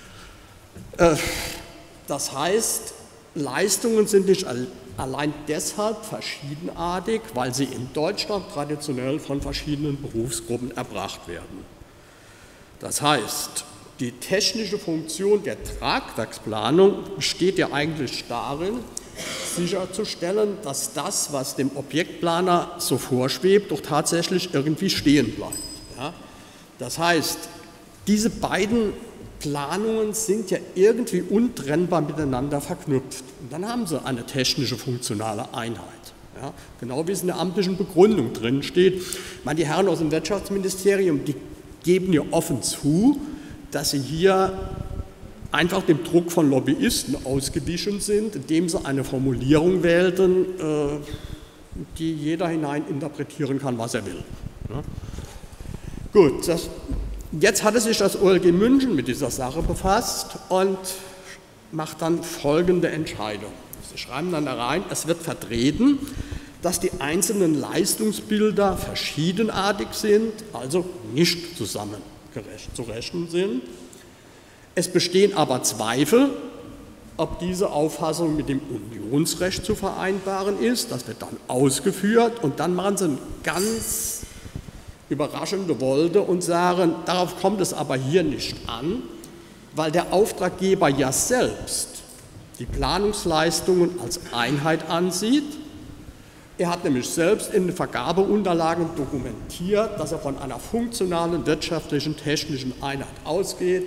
Das heißt, Leistungen sind nicht allein deshalb verschiedenartig, weil sie in Deutschland traditionell von verschiedenen Berufsgruppen erbracht werden. Das heißt, die technische Funktion der Tragwerksplanung besteht ja eigentlich darin, sicherzustellen, dass das, was dem Objektplaner so vorschwebt, doch tatsächlich irgendwie stehen bleibt. Ja? Das heißt, diese beiden Planungen sind ja irgendwie untrennbar miteinander verknüpft. Und dann haben sie eine technische funktionale Einheit. Ja? Genau wie es in der amtlichen Begründung drin steht. Ich meine, die Herren aus dem Wirtschaftsministerium, die geben ja offen zu, dass sie hier einfach dem Druck von Lobbyisten ausgewichen sind, indem sie eine Formulierung wählten, die jeder hineininterpretieren kann, was er will. Ja. Gut, jetzt hatte sich das OLG München mit dieser Sache befasst und macht dann folgende Entscheidung. Sie schreiben dann da rein, es wird vertreten, dass die einzelnen Leistungsbilder verschiedenartig sind, also nicht zusammen zu rechnen sind. Es bestehen aber Zweifel, ob diese Auffassung mit dem Unionsrecht zu vereinbaren ist. Das wird dann ausgeführt und dann machen sie eine ganz überraschende Wolde und sagen, darauf kommt es aber hier nicht an, weil der Auftraggeber ja selbst die Planungsleistungen als Einheit ansieht. Er hat nämlich selbst in den Vergabeunterlagen dokumentiert, dass er von einer funktionalen wirtschaftlichen, technischen Einheit ausgeht.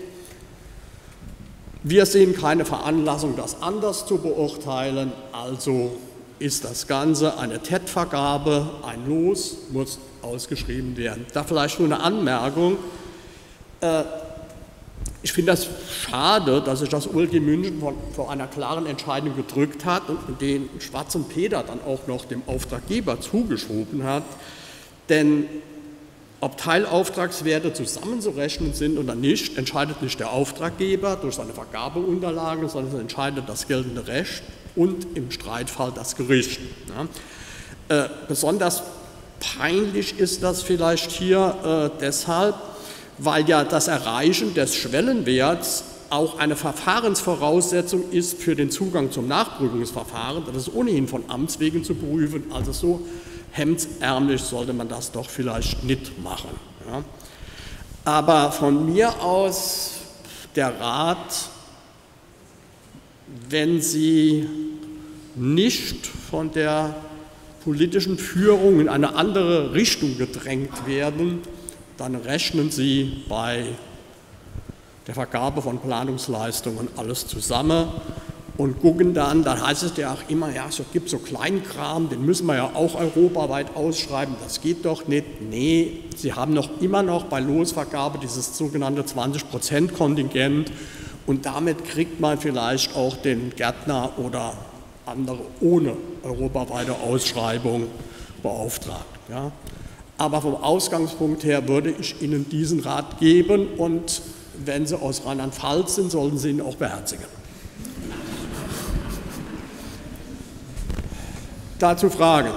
Wir sehen keine Veranlassung, das anders zu beurteilen, also ist das Ganze eine TED-Vergabe, ein Los, muss ausgeschrieben werden. Da vielleicht nur eine Anmerkung. Ich finde das schade, dass sich das OLG München vor einer klaren Entscheidung gedrückt hat und den schwarzen Peter dann auch noch dem Auftraggeber zugeschoben hat, denn ob Teilauftragswerte zusammenzurechnen sind oder nicht, entscheidet nicht der Auftraggeber durch seine Vergabeunterlagen, sondern es entscheidet das geltende Recht und im Streitfall das Gericht. Ja. Besonders peinlich ist das vielleicht hier deshalb, weil ja das Erreichen des Schwellenwerts auch eine Verfahrensvoraussetzung ist für den Zugang zum Nachprüfungsverfahren. Das ist ohnehin von Amts wegen zu prüfen, also so hemdsärmlich sollte man das doch vielleicht nicht machen. Ja. Aber von mir aus der Rat, wenn Sie nicht von der politischen Führung in eine andere Richtung gedrängt werden, dann rechnen Sie bei der Vergabe von Planungsleistungen alles zusammen und gucken dann heißt es ja auch immer, ja, es gibt so Kleinkram, den müssen wir ja auch europaweit ausschreiben, das geht doch nicht. Nee, sie haben immer noch bei Losvergabe dieses sogenannte 20% Kontingent und damit kriegt man vielleicht auch den Gärtner oder andere ohne europaweite Ausschreibung beauftragt. Ja. Aber vom Ausgangspunkt her würde ich Ihnen diesen Rat geben und wenn Sie aus Rheinland-Pfalz sind, sollten Sie ihn auch beherzigen. Dazu Fragen?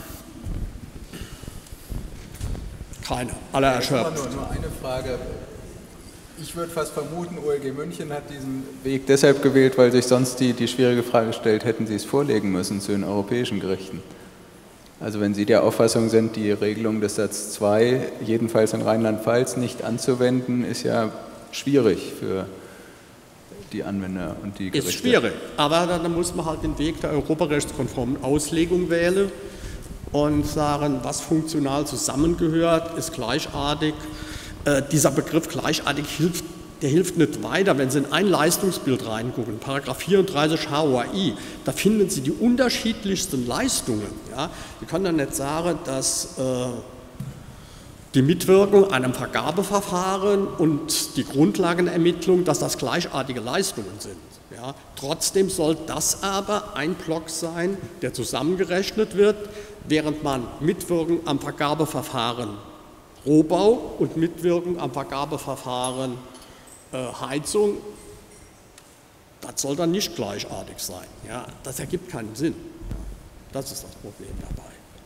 Keine, alle erschöpft. Nur eine Frage. Ich würde fast vermuten, OLG München hat diesen Weg deshalb gewählt, weil sich sonst die schwierige Frage stellt, hätten Sie es vorlegen müssen zu den europäischen Gerichten? Also wenn Sie der Auffassung sind, die Regelung des Satz 2, jedenfalls in Rheinland-Pfalz, nicht anzuwenden, ist ja schwierig für die Anwender und die Gerichte. Ist schwierig, aber dann muss man halt den Weg der europarechtskonformen Auslegung wählen und sagen, was funktional zusammengehört, ist gleichartig. Dieser Begriff gleichartig hilft nicht weiter. Wenn Sie in ein Leistungsbild reingucken, Paragraph 34 HOAI, da finden Sie die unterschiedlichsten Leistungen. Ja? Sie können dann nicht sagen, dass die Mitwirkung an einem Vergabeverfahren und die Grundlagenermittlung, dass das gleichartige Leistungen sind. Ja, trotzdem soll das aber ein Block sein, der zusammengerechnet wird, während man Mitwirkung am Vergabeverfahren Rohbau und Mitwirkung am Vergabeverfahren Heizung, das soll dann nicht gleichartig sein. Ja, das ergibt keinen Sinn. Das ist das Problem dabei.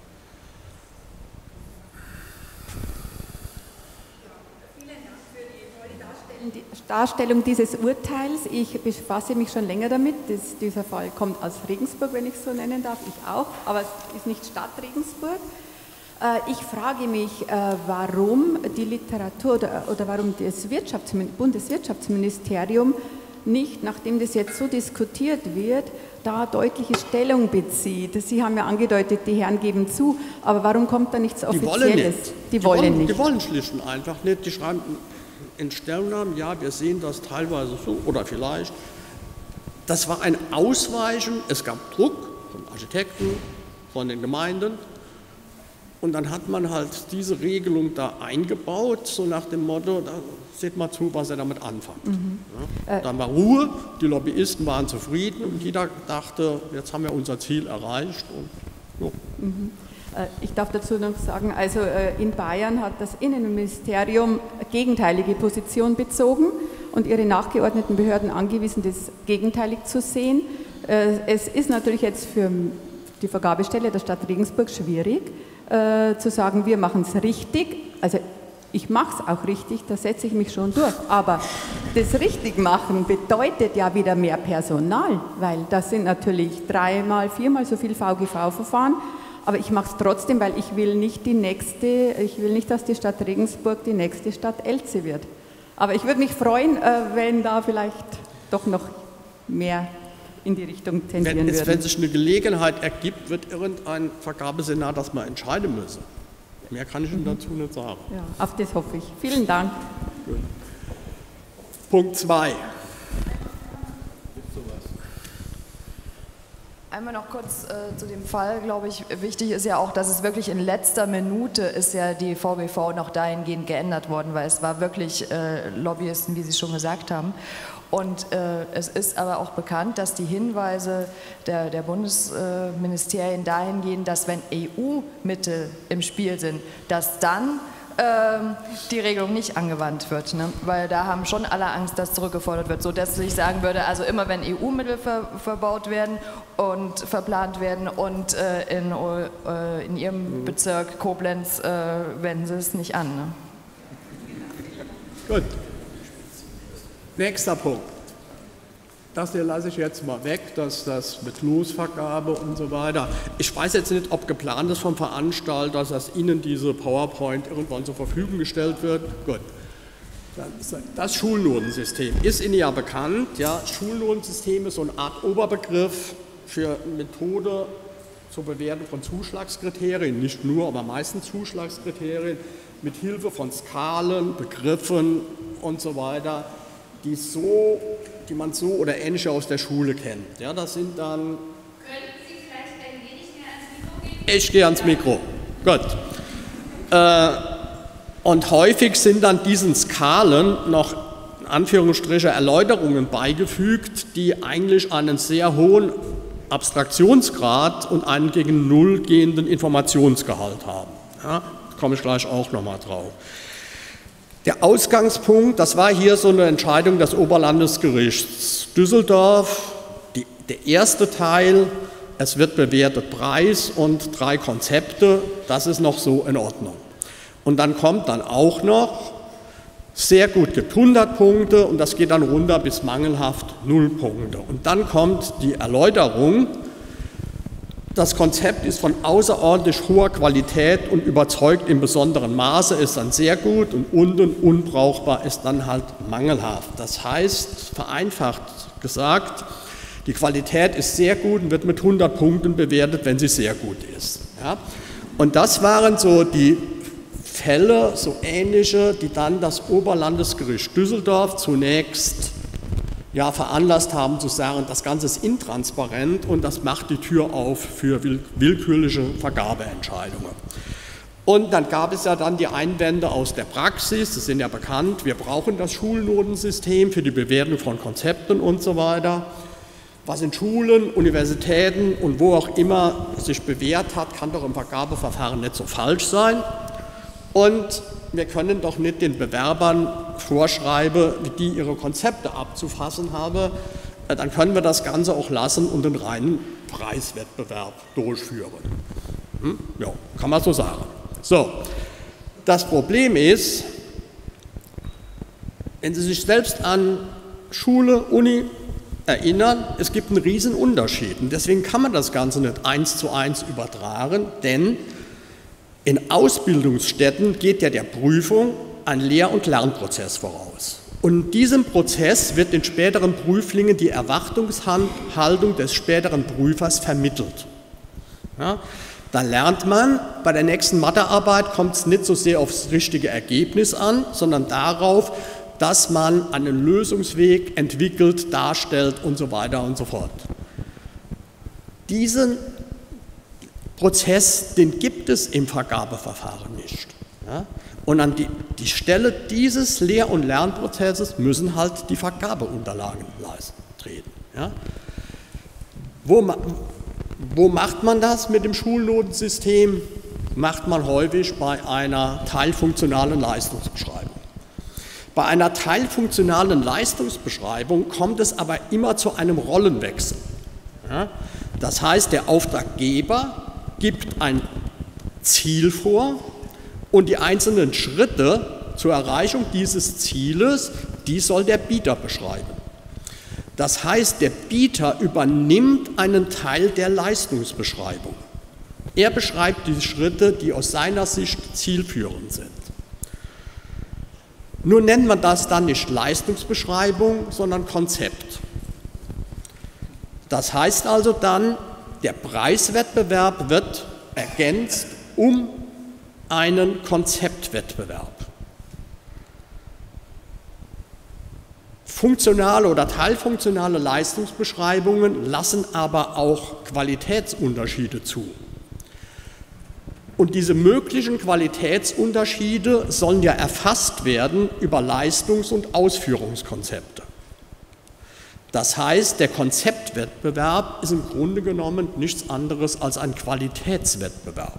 Darstellung dieses Urteils. Ich befasse mich schon länger damit. Dieser Fall kommt aus Regensburg, wenn ich es so nennen darf. Ich auch, aber es ist nicht Stadt Regensburg. Ich frage mich, warum die Literatur oder warum das Bundeswirtschaftsministerium nicht, nachdem das jetzt so diskutiert wird, da deutliche Stellung bezieht. Sie haben ja angedeutet, die Herren geben zu, aber warum kommt da nichts Offizielles? Die wollen nicht. Die wollen schlicht und einfach nicht. Die schreiben in Stellungnahmen, ja, wir sehen das teilweise so oder vielleicht. Das war ein Ausweichen, es gab Druck von Architekten, von den Gemeinden und dann hat man halt diese Regelung da eingebaut, so nach dem Motto, da seht mal zu, was er damit anfängt. Ja, dann war Ruhe, die Lobbyisten waren zufrieden und jeder dachte, jetzt haben wir unser Ziel erreicht. Und, ja. Ich darf dazu noch sagen, also in Bayern hat das Innenministerium gegenteilige Position bezogen und ihre nachgeordneten Behörden angewiesen, das gegenteilig zu sehen. Es ist natürlich jetzt für die Vergabestelle der Stadt Regensburg schwierig, zu sagen, wir machen es richtig. Also ich mache es auch richtig, da setze ich mich schon durch. Aber das Richtigmachen bedeutet ja wieder mehr Personal, weil das sind natürlich 3-mal, 4-mal so viel VGV-Verfahren. Aber ich mache es trotzdem, weil ich will nicht, dass die Stadt Regensburg die nächste Stadt Elze wird. Aber ich würde mich freuen, wenn da vielleicht doch noch mehr in die Richtung tendieren würde. Wenn sich eine Gelegenheit ergibt, wird irgendein Vergabesenat das mal entscheiden müssen. Mehr kann ich Ihnen dazu nicht sagen. Ja, auf das hoffe ich. Vielen Dank. Gut. Punkt 2. Einmal noch kurz zu dem Fall, glaube ich, wichtig ist ja auch, dass es wirklich in letzter Minute ist ja die VBV noch dahingehend geändert worden, weil es war wirklich Lobbyisten, wie Sie schon gesagt haben. Und es ist aber auch bekannt, dass die Hinweise der Bundesministerien dahin gehen, dass wenn EU-Mittel im Spiel sind, dass dann die Regelung nicht angewandt wird, ne? Weil da haben schon alle Angst, dass zurückgefordert wird, sodass ich sagen würde, also immer wenn EU-Mittel verbaut werden und verplant werden und in Ihrem Bezirk Koblenz wenden Sie es nicht an. Ne? Gut. Nächster Punkt. Das hier lasse ich jetzt mal weg, dass das mit Losvergabe und so weiter. Ich weiß jetzt nicht, ob geplant ist vom Veranstalter, dass Ihnen diese PowerPoint irgendwann zur Verfügung gestellt wird. Gut. Das Schulnotensystem ist Ihnen ja bekannt. Ja, Schulnotensystem ist so eine Art Oberbegriff für Methode zur Bewertung von Zuschlagskriterien, nicht nur, aber meistens Zuschlagskriterien, mit Hilfe von Skalen, Begriffen und so weiter, die so die man so oder ähnlich aus der Schule kennt. Ja, das sind dann... Könnten Sie vielleicht ein wenig mehr ans Mikro gehen? Ich gehe ans Mikro. Gut. Und häufig sind dann diesen Skalen noch in Anführungsstriche Erläuterungen beigefügt, die eigentlich einen sehr hohen Abstraktionsgrad und einen gegen Null gehenden Informationsgehalt haben. Ja, da komme ich gleich auch nochmal drauf. Der Ausgangspunkt, das war hier so eine Entscheidung des Oberlandesgerichts Düsseldorf. Der erste Teil, es wird bewertet Preis und 3 Konzepte, das ist noch so in Ordnung. Und dann kommt dann auch noch, sehr gut gibt 100 Punkte und das geht dann runter bis mangelhaft 0 Punkte. Und dann kommt die Erläuterung, das Konzept ist von außerordentlich hoher Qualität und überzeugt im besonderen Maße, ist dann sehr gut und unten unbrauchbar ist dann halt mangelhaft. Das heißt, vereinfacht gesagt, die Qualität ist sehr gut und wird mit 100 Punkten bewertet, wenn sie sehr gut ist. Ja? Und das waren so die Fälle, so ähnliche, die dann das Oberlandesgericht Düsseldorf zunächst ja, veranlasst haben zu sagen, das Ganze ist intransparent und das macht die Tür auf für willkürliche Vergabeentscheidungen. Und dann gab es ja dann die Einwände aus der Praxis, das sind ja bekannt, wir brauchen das Schulnotensystem für die Bewertung von Konzepten und so weiter. Was in Schulen, Universitäten und wo auch immer sich bewährt hat, kann doch im Vergabeverfahren nicht so falsch sein. Und wir können doch nicht den Bewerbern vorschreiben, wie die ihre Konzepte abzufassen haben. Dann können wir das Ganze auch lassen und den reinen Preiswettbewerb durchführen. Ja, kann man so sagen. So, das Problem ist, wenn Sie sich selbst an Schule, Uni erinnern, es gibt einen riesen Unterschied. Und deswegen kann man das Ganze nicht 1:1 übertragen, denn in Ausbildungsstätten geht ja der Prüfung ein Lehr- und Lernprozess voraus. Und in diesem Prozess wird den späteren Prüflingen die Erwartungshaltung des späteren Prüfers vermittelt. Ja, da lernt man, bei der nächsten Mathearbeit kommt es nicht so sehr aufs richtige Ergebnis an, sondern darauf, dass man einen Lösungsweg entwickelt, darstellt und so weiter und so fort. Diesen Prozess, den gibt es im Vergabeverfahren nicht. Ja? Und an die Stelle dieses Lehr- und Lernprozesses müssen halt die Vergabeunterlagen treten. Ja? Wo macht man das mit dem Schulnotensystem? Macht man häufig bei einer teilfunktionalen Leistungsbeschreibung. Bei einer teilfunktionalen Leistungsbeschreibung kommt es aber immer zu einem Rollenwechsel. Ja? Das heißt, der Auftraggeber gibt ein Ziel vor und die einzelnen Schritte zur Erreichung dieses Zieles, die soll der Bieter beschreiben. Das heißt, der Bieter übernimmt einen Teil der Leistungsbeschreibung. Er beschreibt die Schritte, die aus seiner Sicht zielführend sind. Nun nennt man das dann nicht Leistungsbeschreibung, sondern Konzept. Das heißt also dann, der Preiswettbewerb wird ergänzt um einen Konzeptwettbewerb. Funktionale oder teilfunktionale Leistungsbeschreibungen lassen aber auch Qualitätsunterschiede zu. Und diese möglichen Qualitätsunterschiede sollen ja erfasst werden über Leistungs- und Ausführungskonzepte. Das heißt, der Konzeptwettbewerb ist im Grunde genommen nichts anderes als ein Qualitätswettbewerb.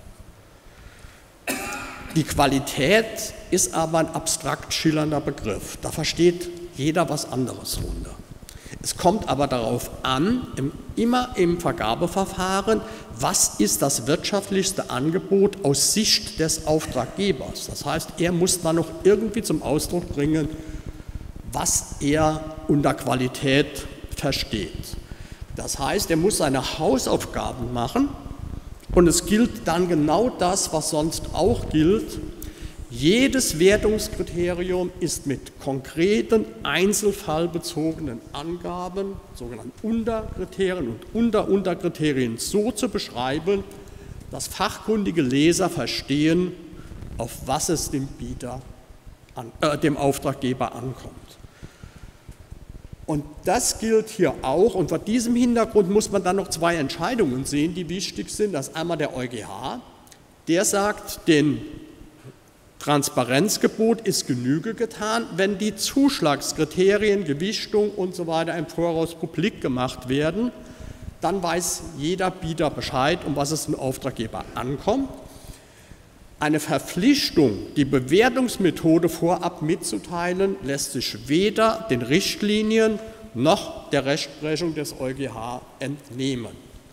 Die Qualität ist aber ein abstrakt schillernder Begriff. Da versteht jeder was anderes drunter. Es kommt aber darauf an, immer im Vergabeverfahren, was ist das wirtschaftlichste Angebot aus Sicht des Auftraggebers. Das heißt, er muss dann noch irgendwie zum Ausdruck bringen, was er unter Qualität versteht. Das heißt, er muss seine Hausaufgaben machen und es gilt dann genau das, was sonst auch gilt. Jedes Wertungskriterium ist mit konkreten, einzelfallbezogenen Angaben, sogenannten Unterkriterien und Unterkriterien so zu beschreiben, dass fachkundige Leser verstehen, auf was es dem Auftraggeber ankommt. Und das gilt hier auch. Und vor diesem Hintergrund muss man dann noch zwei Entscheidungen sehen, die wichtig sind. Das ist einmal der EuGH, der sagt, dem Transparenzgebot ist Genüge getan, wenn die Zuschlagskriterien, Gewichtung und so weiter im Voraus publik gemacht werden. Dann weiß jeder Bieter Bescheid, um was es dem Auftraggeber ankommt. Eine Verpflichtung, die Bewertungsmethode vorab mitzuteilen, lässt sich weder den Richtlinien noch der Rechtsprechung des EuGH entnehmen.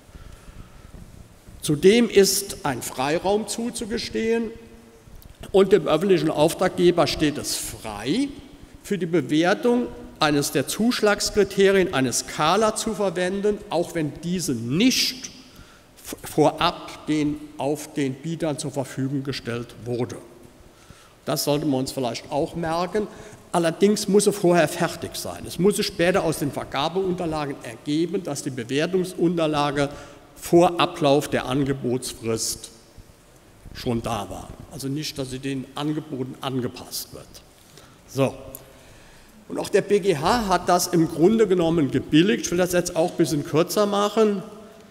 Zudem ist ein Freiraum zuzugestehen und dem öffentlichen Auftraggeber steht es frei, für die Bewertung eines der Zuschlagskriterien eine Skala zu verwenden, auch wenn diese nicht vorab auf den Bietern zur Verfügung gestellt wurde. Das sollte man uns vielleicht auch merken. Allerdings muss es vorher fertig sein. Es muss sich später aus den Vergabeunterlagen ergeben, dass die Bewertungsunterlage vor Ablauf der Angebotsfrist schon da war. Also nicht, dass sie den Angeboten angepasst wird. So. Und auch der BGH hat das im Grunde genommen gebilligt. Ich will das jetzt auch ein bisschen kürzer machen.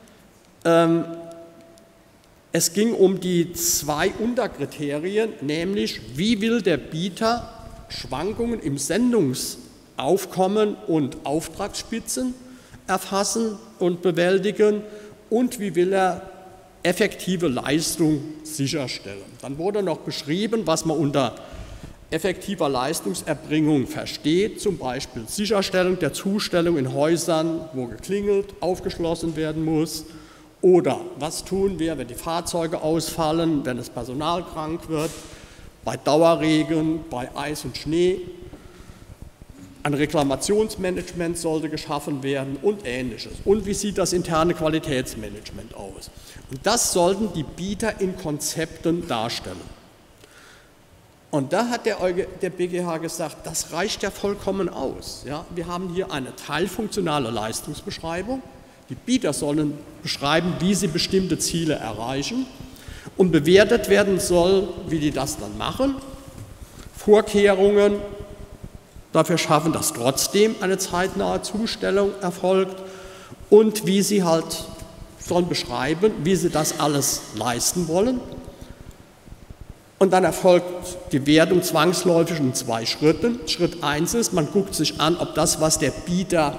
Es ging um die zwei Unterkriterien, nämlich wie will der Bieter Schwankungen im Sendungsaufkommen und Auftragsspitzen erfassen und bewältigen und wie will er effektive Leistung sicherstellen. Dann wurde noch beschrieben, was man unter effektiver Leistungserbringung versteht, zum Beispiel Sicherstellung der Zustellung in Häusern, wo geklingelt, aufgeschlossen werden muss. Oder was tun wir, wenn die Fahrzeuge ausfallen, wenn das Personal krank wird, bei Dauerregen, bei Eis und Schnee. Ein Reklamationsmanagement sollte geschaffen werden und Ähnliches. Und wie sieht das interne Qualitätsmanagement aus? Und das sollten die Bieter in Konzepten darstellen. Und da hat der BGH gesagt, das reicht ja vollkommen aus. Ja, wir haben hier eine teilfunktionale Leistungsbeschreibung. Die Bieter sollen beschreiben, wie sie bestimmte Ziele erreichen und bewertet werden soll, wie die das dann machen. Vorkehrungen dafür schaffen, dass trotzdem eine zeitnahe Zustellung erfolgt und wie sie halt sollen beschreiben, wie sie das alles leisten wollen. Und dann erfolgt die Wertung zwangsläufig in 2 Schritten. Schritt 1 ist, man guckt sich an, ob das, was der Bieter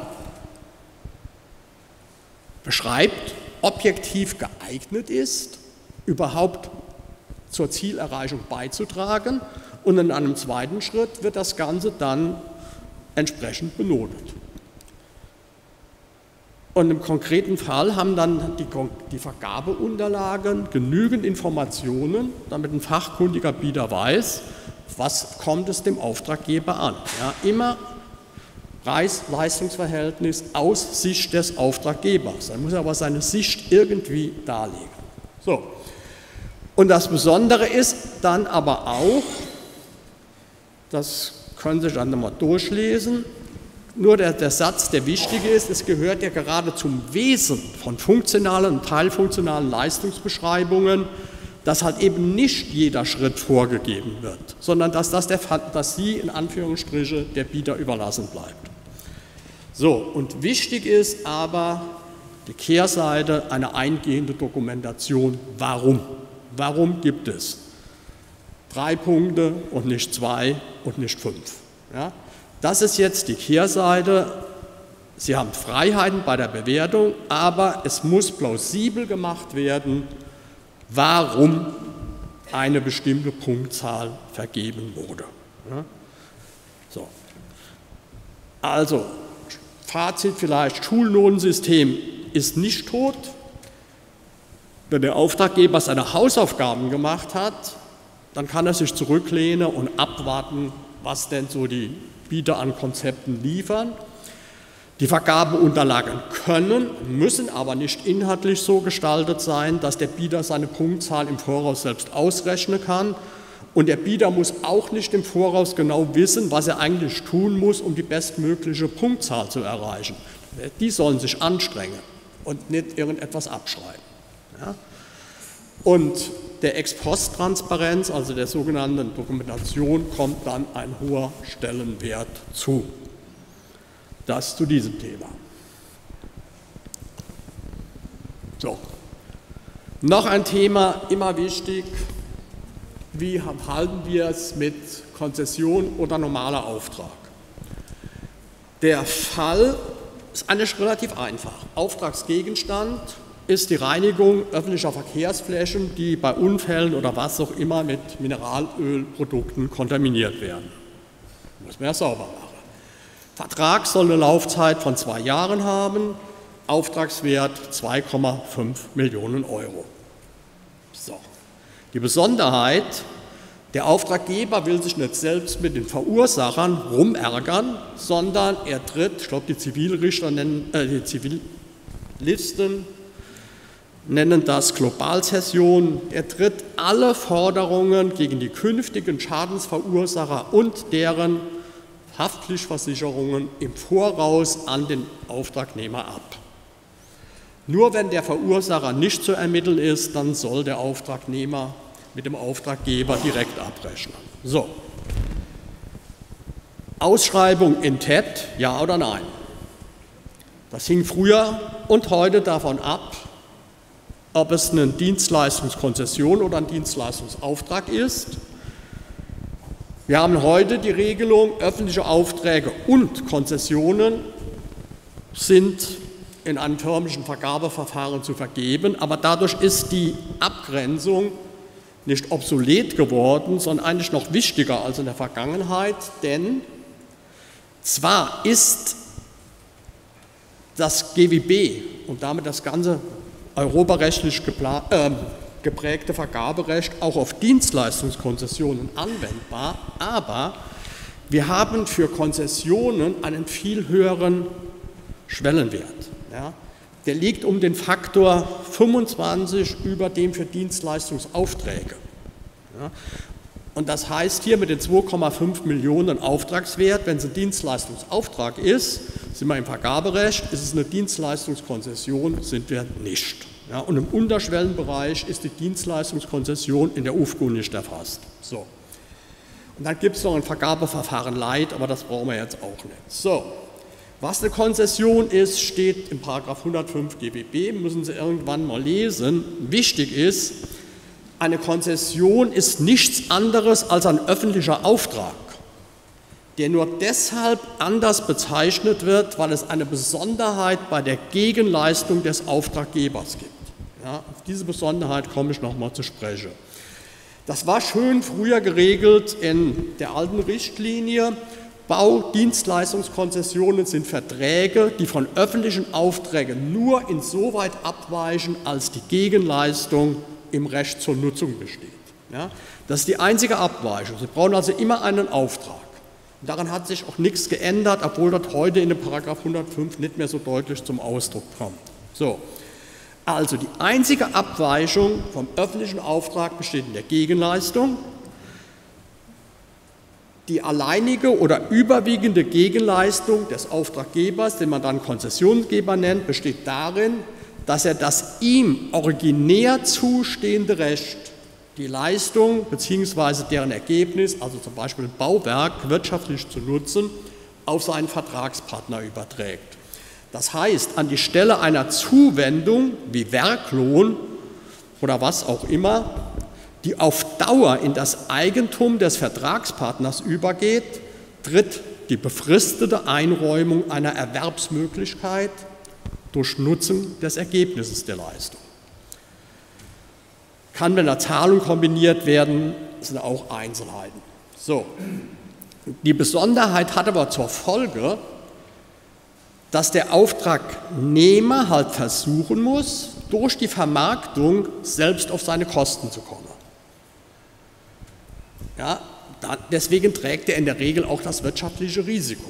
beschreibt, objektiv geeignet ist, überhaupt zur Zielerreichung beizutragen. Und in einem zweiten Schritt wird das Ganze dann entsprechend benotet. Und im konkreten Fall haben dann die Vergabeunterlagen genügend Informationen, damit ein fachkundiger Bieter weiß, was kommt es dem Auftraggeber an. Ja, immer Preis-Leistungsverhältnis aus Sicht des Auftraggebers. Er muss aber seine Sicht irgendwie darlegen. So. Und das Besondere ist dann aber auch, das können Sie sich dann nochmal durchlesen, nur der Satz, der wichtig ist, es gehört ja gerade zum Wesen von funktionalen und teilfunktionalen Leistungsbeschreibungen, dass halt eben nicht jeder Schritt vorgegeben wird, sondern dass das der Fantasie in Anführungsstriche der Bieter überlassen bleibt. So, und wichtig ist aber die Kehrseite, eine eingehende Dokumentation. Warum? Warum gibt es 3 Punkte und nicht 2 und nicht 5? Ja? Das ist jetzt die Kehrseite. Sie haben Freiheiten bei der Bewertung, aber es muss plausibel gemacht werden, warum eine bestimmte Punktzahl vergeben wurde. Ja? So. Also, Fazit vielleicht, Schulnotensystem ist nicht tot. Wenn der Auftraggeber seine Hausaufgaben gemacht hat, dann kann er sich zurücklehnen und abwarten, was denn so die Bieter an Konzepten liefern. Die Vergabeunterlagen können, müssen aber nicht inhaltlich so gestaltet sein, dass der Bieter seine Punktzahl im Voraus selbst ausrechnen kann. Und der Bieter muss auch nicht im Voraus genau wissen, was er eigentlich tun muss, um die bestmögliche Punktzahl zu erreichen. Die sollen sich anstrengen und nicht irgendetwas abschreiben. Ja? Und der Ex-Post-Transparenz, also der sogenannten Dokumentation, kommt dann ein hoher Stellenwert zu. Das zu diesem Thema. So. Noch ein Thema, immer wichtig, wie halten wir es mit Konzession oder normaler Auftrag? Der Fall ist eigentlich relativ einfach. Auftragsgegenstand ist die Reinigung öffentlicher Verkehrsflächen, die bei Unfällen oder was auch immer mit Mineralölprodukten kontaminiert werden. Muss man ja sauber machen. Vertrag soll eine Laufzeit von 2 Jahren haben, Auftragswert 2,5 Millionen Euro. So. Die Besonderheit, der Auftraggeber will sich nicht selbst mit den Verursachern rumärgern, sondern er tritt, ich glaube die Zivilrichter die Zivilisten nennen das Globalzession, er tritt alle Forderungen gegen die künftigen Schadensverursacher und deren Haftpflichtversicherungen im Voraus an den Auftragnehmer ab. Nur wenn der Verursacher nicht zu ermitteln ist, dann soll der Auftragnehmer mit dem Auftraggeber direkt abrechnen. So. Ausschreibung in TED, ja oder nein? Das hing früher und heute davon ab, ob es eine Dienstleistungskonzession oder ein Dienstleistungsauftrag ist. Wir haben heute die Regelung, öffentliche Aufträge und Konzessionen sind in einem förmlichen Vergabeverfahren zu vergeben, aber dadurch ist die Abgrenzung nicht obsolet geworden, sondern eigentlich noch wichtiger als in der Vergangenheit, denn zwar ist das GWB und damit das ganze europarechtlich geprägte Vergaberecht auch auf Dienstleistungskonzessionen anwendbar, aber wir haben für Konzessionen einen viel höheren Schwellenwert. Ja, der liegt um den Faktor 25 über dem für Dienstleistungsaufträge. Ja, und das heißt hier mit den 2,5 Millionen Auftragswert, wenn es ein Dienstleistungsauftrag ist, sind wir im Vergaberecht, ist es eine Dienstleistungskonzession, sind wir nicht. Ja, und im Unterschwellenbereich ist die Dienstleistungskonzession in der UFGO nicht erfasst. So. Und dann gibt es noch ein Vergabeverfahren Light, aber das brauchen wir jetzt auch nicht. So. Was eine Konzession ist, steht im § 105 GWB, müssen Sie irgendwann mal lesen. Wichtig ist, eine Konzession ist nichts anderes als ein öffentlicher Auftrag, der nur deshalb anders bezeichnet wird, weil es eine Besonderheit bei der Gegenleistung des Auftraggebers gibt. Ja, auf diese Besonderheit komme ich nochmal zu sprechen. Das war schön früher geregelt in der alten Richtlinie. Baudienstleistungskonzessionen sind Verträge, die von öffentlichen Aufträgen nur insoweit abweichen, als die Gegenleistung im Recht zur Nutzung besteht. Ja, das ist die einzige Abweichung. Sie brauchen also immer einen Auftrag. Und daran hat sich auch nichts geändert, obwohl das heute in dem § 105 nicht mehr so deutlich zum Ausdruck kommt. So. Also die einzige Abweichung vom öffentlichen Auftrag besteht in der Gegenleistung. Die alleinige oder überwiegende Gegenleistung des Auftraggebers, den man dann Konzessionsgeber nennt, besteht darin, dass er das ihm originär zustehende Recht, die Leistung bzw. deren Ergebnis, also zum Beispiel ein Bauwerk, wirtschaftlich zu nutzen, auf seinen Vertragspartner überträgt. Das heißt, an die Stelle einer Zuwendung wie Werklohn oder was auch immer, die auf Dauer in das Eigentum des Vertragspartners übergeht, tritt die befristete Einräumung einer Erwerbsmöglichkeit durch Nutzen des Ergebnisses der Leistung. Kann mit einer Zahlung kombiniert werden, sind auch Einzelheiten. So. Die Besonderheit hat aber zur Folge, dass der Auftragnehmer halt versuchen muss, durch die Vermarktung selbst auf seine Kosten zu kommen. Ja, deswegen trägt er in der Regel auch das wirtschaftliche Risiko.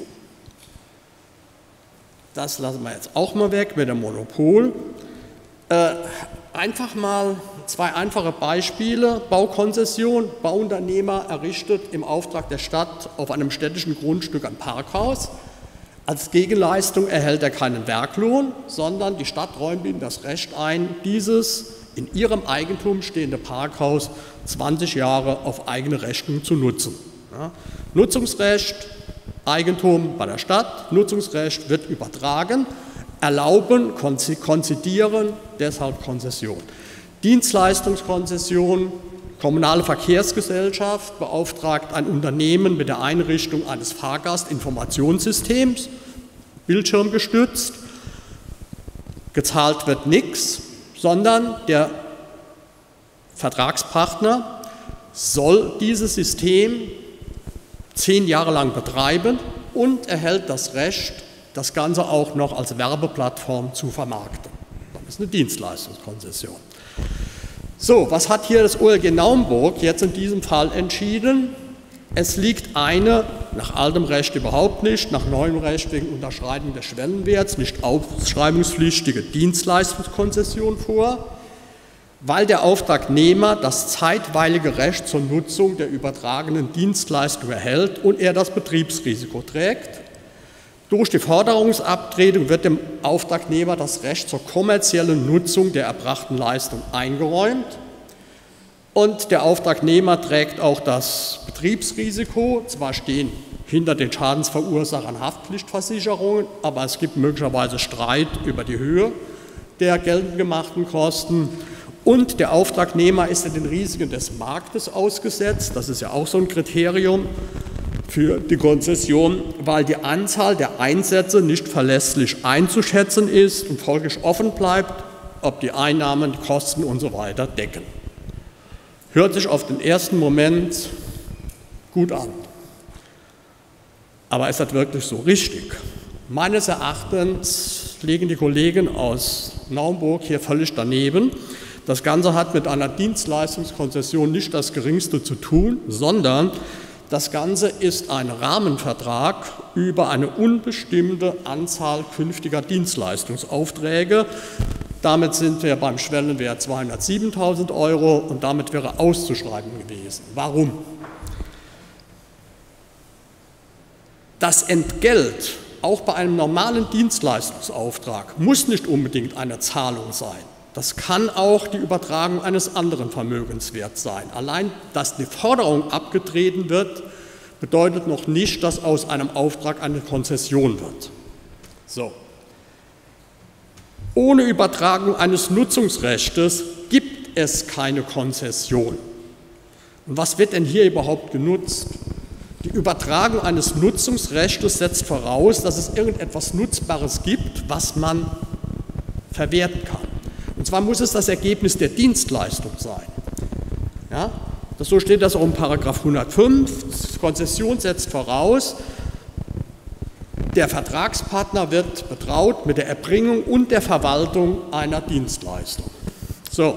Das lassen wir jetzt auch mal weg mit dem Monopol. Einfach mal 2 einfache Beispiele. Baukonzession. Bauunternehmer errichtet im Auftrag der Stadt auf einem städtischen Grundstück ein Parkhaus. Als Gegenleistung erhält er keinen Werklohn, sondern die Stadt räumt ihm das Recht ein, dieses in ihrem Eigentum stehende Parkhaus 20 Jahre auf eigene Rechnung zu nutzen. Ja, Nutzungsrecht, Eigentum bei der Stadt, Nutzungsrecht wird übertragen, erlauben, konzidieren, deshalb Konzession. Dienstleistungskonzession, kommunale Verkehrsgesellschaft beauftragt ein Unternehmen mit der Einrichtung eines Fahrgastinformationssystems, bildschirmgestützt, gezahlt wird nichts, sondern der Vertragspartner soll dieses System 10 Jahre lang betreiben und erhält das Recht, das Ganze auch noch als Werbeplattform zu vermarkten. Das ist eine Dienstleistungskonzession. So, was hat hier das OLG Naumburg jetzt in diesem Fall entschieden? Es liegt eine, nach altem Recht überhaupt nicht, nach neuem Recht wegen Unterschreitung des Schwellenwerts, nicht ausschreibungspflichtige Dienstleistungskonzession vor, weil der Auftragnehmer das zeitweilige Recht zur Nutzung der übertragenen Dienstleistung erhält und er das Betriebsrisiko trägt. Durch die Forderungsabtretung wird dem Auftragnehmer das Recht zur kommerziellen Nutzung der erbrachten Leistung eingeräumt und der Auftragnehmer trägt auch das Betriebsrisiko. Zwar stehen hinter den Schadensverursachern Haftpflichtversicherungen, aber es gibt möglicherweise Streit über die Höhe der geltend gemachten Kosten. Und der Auftragnehmer ist den Risiken des Marktes ausgesetzt. Das ist ja auch so ein Kriterium für die Konzession, weil die Anzahl der Einsätze nicht verlässlich einzuschätzen ist und folglich offen bleibt, ob die Einnahmen, die Kosten und so weiter decken. Hört sich auf den ersten Moment gut an. Aber ist das wirklich so richtig? Meines Erachtens liegen die Kollegen aus Naumburg hier völlig daneben. Das Ganze hat mit einer Dienstleistungskonzession nicht das Geringste zu tun, sondern das Ganze ist ein Rahmenvertrag über eine unbestimmte Anzahl künftiger Dienstleistungsaufträge. Damit sind wir beim Schwellenwert 207.000 € und damit wäre auszuschreiben gewesen. Warum? Das Entgelt, auch bei einem normalen Dienstleistungsauftrag, muss nicht unbedingt eine Zahlung sein. Das kann auch die Übertragung eines anderen Vermögenswerts sein. Allein, dass die Forderung abgetreten wird, bedeutet noch nicht, dass aus einem Auftrag eine Konzession wird. So. Ohne Übertragung eines Nutzungsrechtes gibt es keine Konzession. Und was wird denn hier überhaupt genutzt? Die Übertragung eines Nutzungsrechtes setzt voraus, dass es irgendetwas Nutzbares gibt, was man verwerten kann. Und zwar muss es das Ergebnis der Dienstleistung sein. Ja? So steht das auch in § 105. Die Konzession setzt voraus, der Vertragspartner wird betraut mit der Erbringung und der Verwaltung einer Dienstleistung. So.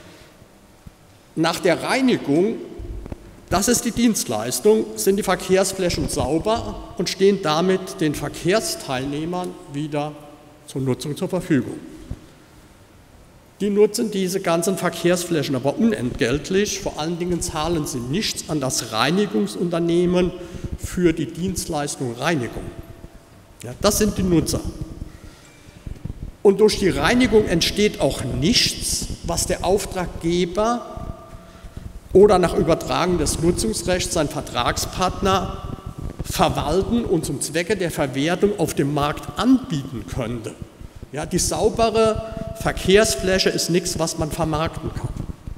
Nach der Reinigung, das ist die Dienstleistung, sind die Verkehrsflächen sauber und stehen damit den Verkehrsteilnehmern wieder zur Nutzung zur Verfügung. Die nutzen diese ganzen Verkehrsflächen aber unentgeltlich. Vor allen Dingen zahlen sie nichts an das Reinigungsunternehmen für die Dienstleistung Reinigung. Ja, das sind die Nutzer. Und durch die Reinigung entsteht auch nichts, was der Auftraggeber oder nach Übertragung des Nutzungsrechts sein Vertragspartner verwalten und zum Zwecke der Verwertung auf dem Markt anbieten könnte. Ja, die saubere Verkehrsfläche ist nichts, was man vermarkten kann.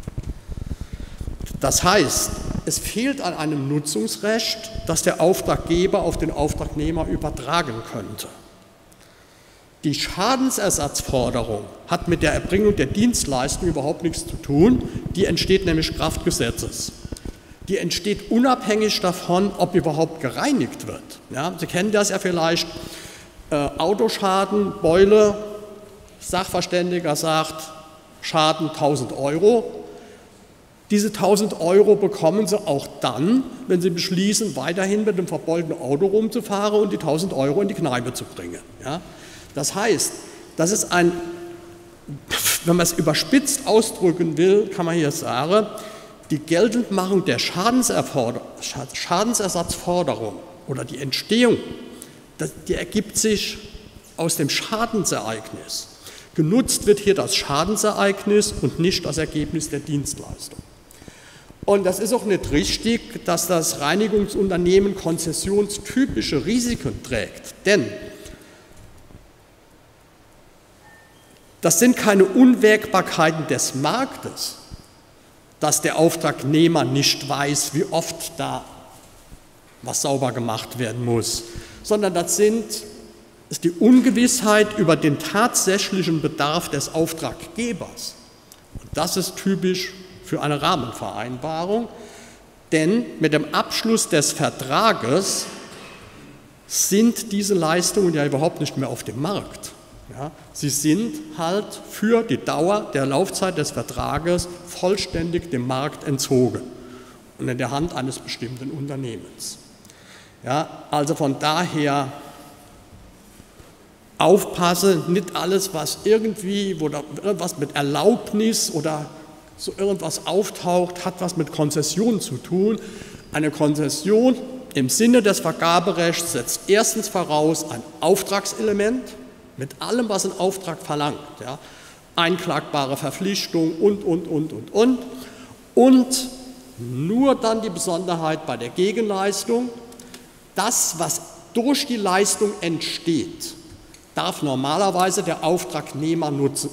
Das heißt, es fehlt an einem Nutzungsrecht, das der Auftraggeber auf den Auftragnehmer übertragen könnte. Die Schadensersatzforderung hat mit der Erbringung der Dienstleistung überhaupt nichts zu tun, die entsteht nämlich Kraft Gesetzes. Die entsteht unabhängig davon, ob überhaupt gereinigt wird. Ja, Sie kennen das ja vielleicht. Autoschaden, Beule, Sachverständiger sagt, Schaden 1.000 €. Diese 1.000 € bekommen Sie auch dann, wenn Sie beschließen, weiterhin mit dem verbeulten Auto rumzufahren und die 1.000 € in die Kneipe zu bringen. Ja? Das heißt, das ist ein, wenn man es überspitzt ausdrücken will, kann man hier sagen, die Geltendmachung der Schadensersatzforderung oder die Entstehung, die ergibt sich aus dem Schadensereignis. Genutzt wird hier das Schadensereignis und nicht das Ergebnis der Dienstleistung. Und das ist auch nicht richtig, dass das Reinigungsunternehmen konzessionstypische Risiken trägt, denn das sind keine Unwägbarkeiten des Marktes, dass der Auftragnehmer nicht weiß, wie oft da was sauber gemacht werden muss, sondern das ist die Ungewissheit über den tatsächlichen Bedarf des Auftraggebers. Und das ist typisch für eine Rahmenvereinbarung, denn mit dem Abschluss des Vertrages sind diese Leistungen ja überhaupt nicht mehr auf dem Markt. Ja, sie sind halt für die Dauer der Laufzeit des Vertrages vollständig dem Markt entzogen und in der Hand eines bestimmten Unternehmens. Ja, also von daher aufpassen, nicht alles, was irgendwie oder irgendwas mit Erlaubnis oder so irgendwas auftaucht, hat was mit Konzession zu tun. Eine Konzession im Sinne des Vergaberechts setzt erstens voraus ein Auftragselement mit allem, was ein Auftrag verlangt, ja, einklagbare Verpflichtung und nur dann die Besonderheit bei der Gegenleistung, das, was durch die Leistung entsteht, darf normalerweise der Auftraggeber nutzen.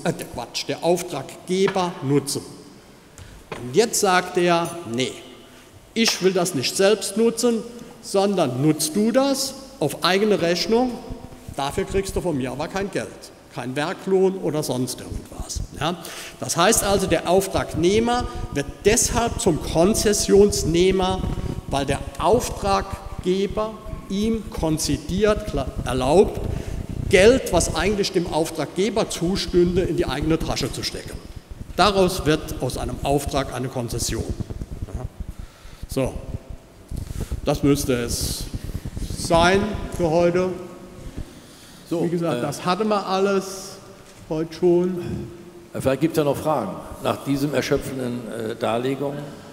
Und jetzt sagt er, nee, ich will das nicht selbst nutzen, sondern nutzt du das auf eigene Rechnung, dafür kriegst du von mir aber kein Geld, kein Werklohn oder sonst irgendwas. Ja? Das heißt also, der Auftragnehmer wird deshalb zum Konzessionsnehmer, weil der Auftraggeber ihm konzidiert, erlaubt, Geld, was eigentlich dem Auftraggeber zustünde, in die eigene Tasche zu stecken. Daraus wird aus einem Auftrag eine Konzession. Ja. So, das müsste es sein für heute. So, wie gesagt, das hatten wir alles heute schon. Vielleicht gibt es ja noch Fragen nach diesem erschöpfenden Darlegung.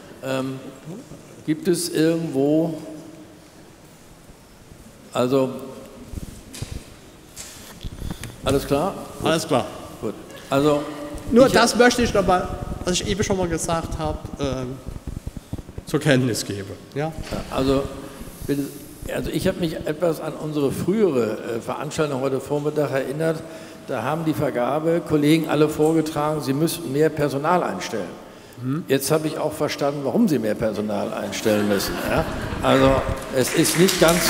Gibt es irgendwo, also, alles klar? Alles klar. Gut. Also, nur das möchte ich aber, was ich eben schon mal gesagt habe, zur Kenntnis geben. Ja? Also ich habe mich etwas an unsere frühere Veranstaltung heute Vormittag erinnert. Da haben die Vergabekollegen alle vorgetragen, sie müssten mehr Personal einstellen. Jetzt habe ich auch verstanden, warum sie mehr Personal einstellen müssen. Ja? Also es ist nicht ganz so...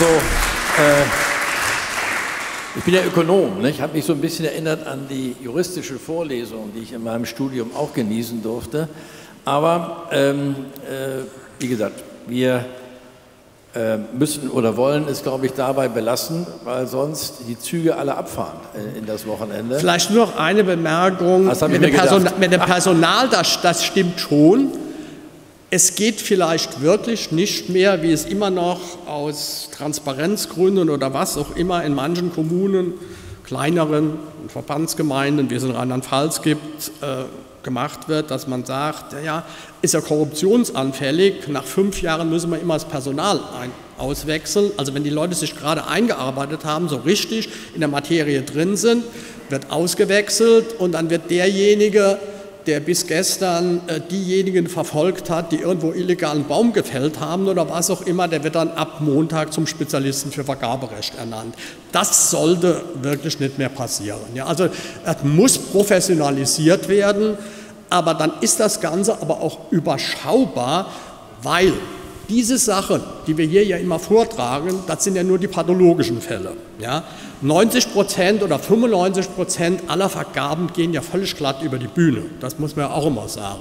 ich bin ja Ökonom, ne? Ich habe mich so ein bisschen erinnert an die juristische Vorlesung, die ich in meinem Studium auch genießen durfte. Aber wie gesagt, wir müssen oder wollen es, glaube ich, dabei belassen, weil sonst die Züge alle abfahren in das Wochenende. Vielleicht nur noch eine Bemerkung mit dem Personal, das stimmt schon. Es geht vielleicht wirklich nicht mehr, wie es immer noch aus Transparenzgründen oder was auch immer in manchen Kommunen, kleineren Verbandsgemeinden, wie es in Rheinland-Pfalz gibt, gemacht wird, dass man sagt, ja, ist ja korruptionsanfällig, nach 5 Jahren müssen wir immer das Personal auswechseln. Also wenn die Leute sich gerade eingearbeitet haben, so richtig in der Materie drin sind, wird ausgewechselt und dann wird derjenige, der bis gestern diejenigen verfolgt hat, die irgendwo illegalen Baum gefällt haben oder was auch immer, der wird dann ab Montag zum Spezialisten für Vergaberecht ernannt. Das sollte wirklich nicht mehr passieren. Ja, also das muss professionalisiert werden, aber dann ist das Ganze aber auch überschaubar, weil diese Sachen, die wir hier ja immer vortragen, das sind ja nur die pathologischen Fälle. Ja? 90% oder 95% aller Vergaben gehen ja völlig glatt über die Bühne. Das muss man ja auch immer sagen.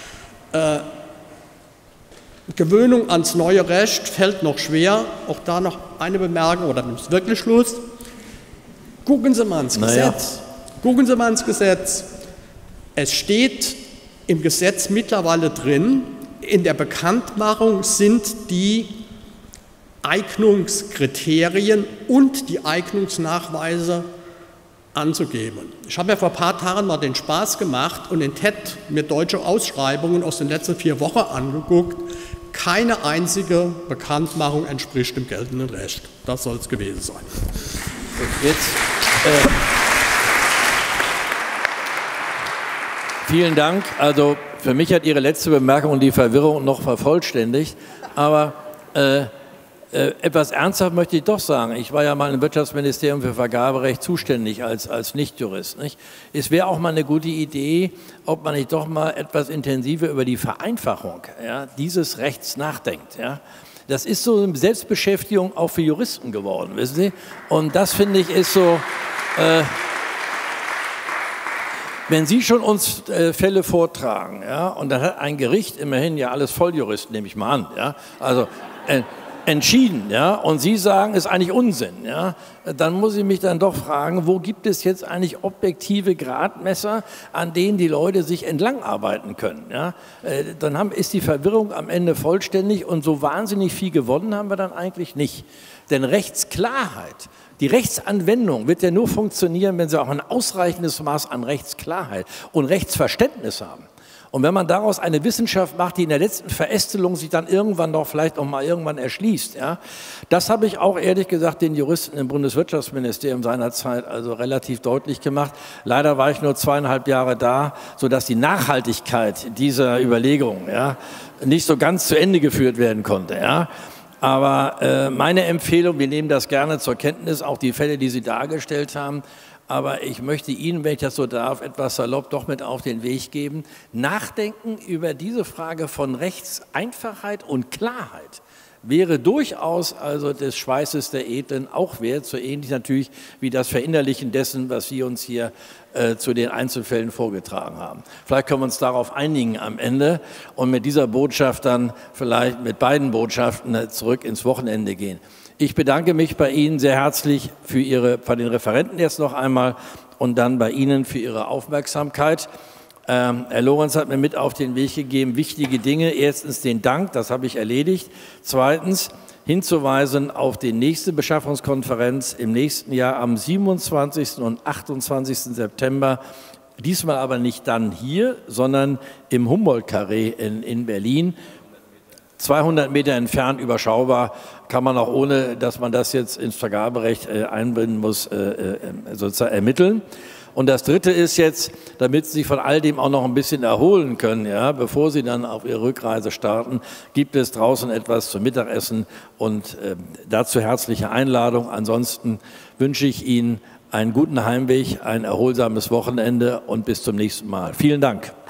Gewöhnung ans neue Recht fällt noch schwer. Auch da noch eine Bemerkung, oder dann ist wirklich Schluss. Gucken Sie mal ins Gesetz. Gucken Sie mal ins Gesetz. Es steht im Gesetz mittlerweile drin, in der Bekanntmachung sind die Eignungskriterien und die Eignungsnachweise anzugeben. Ich habe mir vor ein paar Tagen mal den Spaß gemacht und in TED mir deutsche Ausschreibungen aus den letzten 4 Wochen angeguckt. Keine einzige Bekanntmachung entspricht dem geltenden Recht. Das soll es gewesen sein. Jetzt Vielen Dank. Also für mich hat Ihre letzte Bemerkung die Verwirrung noch vervollständigt. Aber etwas ernsthaft möchte ich doch sagen. Ich war ja mal im Wirtschaftsministerium für Vergaberecht zuständig als Nichtjurist. Nicht? Es wäre auch mal eine gute Idee, ob man nicht doch mal etwas intensiver über die Vereinfachung dieses Rechts nachdenkt. Ja? Das ist so eine Selbstbeschäftigung auch für Juristen geworden, wissen Sie? Und das, finde ich, ist so... Wenn Sie schon uns Fälle vortragen, ja, und dann hat ein Gericht immerhin ja alles Volljuristen, nehme ich mal an, ja, also entschieden, ja, und Sie sagen, ist eigentlich Unsinn, ja, dann muss ich mich dann doch fragen, wo gibt es jetzt eigentlich objektive Gradmesser, an denen die Leute sich entlangarbeiten können, ja? Dann ist die Verwirrung am Ende vollständig und so wahnsinnig viel gewonnen haben wir dann eigentlich nicht. Denn Rechtsklarheit, die Rechtsanwendung wird ja nur funktionieren, wenn Sie auch ein ausreichendes Maß an Rechtsklarheit und Rechtsverständnis haben. Und wenn man daraus eine Wissenschaft macht, die in der letzten Verästelung sich dann irgendwann doch vielleicht auch mal irgendwann erschließt, ja, das habe ich auch ehrlich gesagt den Juristen im Bundeswirtschaftsministerium seinerzeit also relativ deutlich gemacht. Leider war ich nur 2,5 Jahre da, sodass die Nachhaltigkeit dieser Überlegungen nicht so ganz zu Ende geführt werden konnte. Ja. Aber meine Empfehlung, wir nehmen das gerne zur Kenntnis, auch die Fälle, die Sie dargestellt haben, aber ich möchte Ihnen, wenn ich das so darf, etwas salopp doch mit auf den Weg geben. Nachdenken über diese Frage von Rechtseinfachheit und Klarheit wäre durchaus also des Schweißes der Edlen auch wert, so ähnlich natürlich wie das Verinnerlichen dessen, was Sie uns hier zu den Einzelfällen vorgetragen haben. Vielleicht können wir uns darauf einigen am Ende und mit dieser Botschaft dann vielleicht mit beiden Botschaften zurück ins Wochenende gehen. Ich bedanke mich bei Ihnen sehr herzlich bei den Referenten jetzt noch einmal und dann bei Ihnen für Ihre Aufmerksamkeit. Herr Lorenz hat mir mit auf den Weg gegeben, wichtige Dinge. Erstens den Dank, das habe ich erledigt. Zweitens hinzuweisen auf die nächste Beschaffungskonferenz im nächsten Jahr am 27. und 28. September. Diesmal aber nicht dann hier, sondern im Humboldt-Carré in Berlin. 200 Meter entfernt, überschaubar, kann man auch ohne, dass man das jetzt ins Vergaberecht einbinden muss, sozusagen ermitteln. Und das Dritte ist jetzt, damit Sie sich von all dem auch noch ein bisschen erholen können, ja, bevor Sie dann auf Ihre Rückreise starten, gibt es draußen etwas zum Mittagessen und dazu herzliche Einladung. Ansonsten wünsche ich Ihnen einen guten Heimweg, ein erholsames Wochenende und bis zum nächsten Mal. Vielen Dank.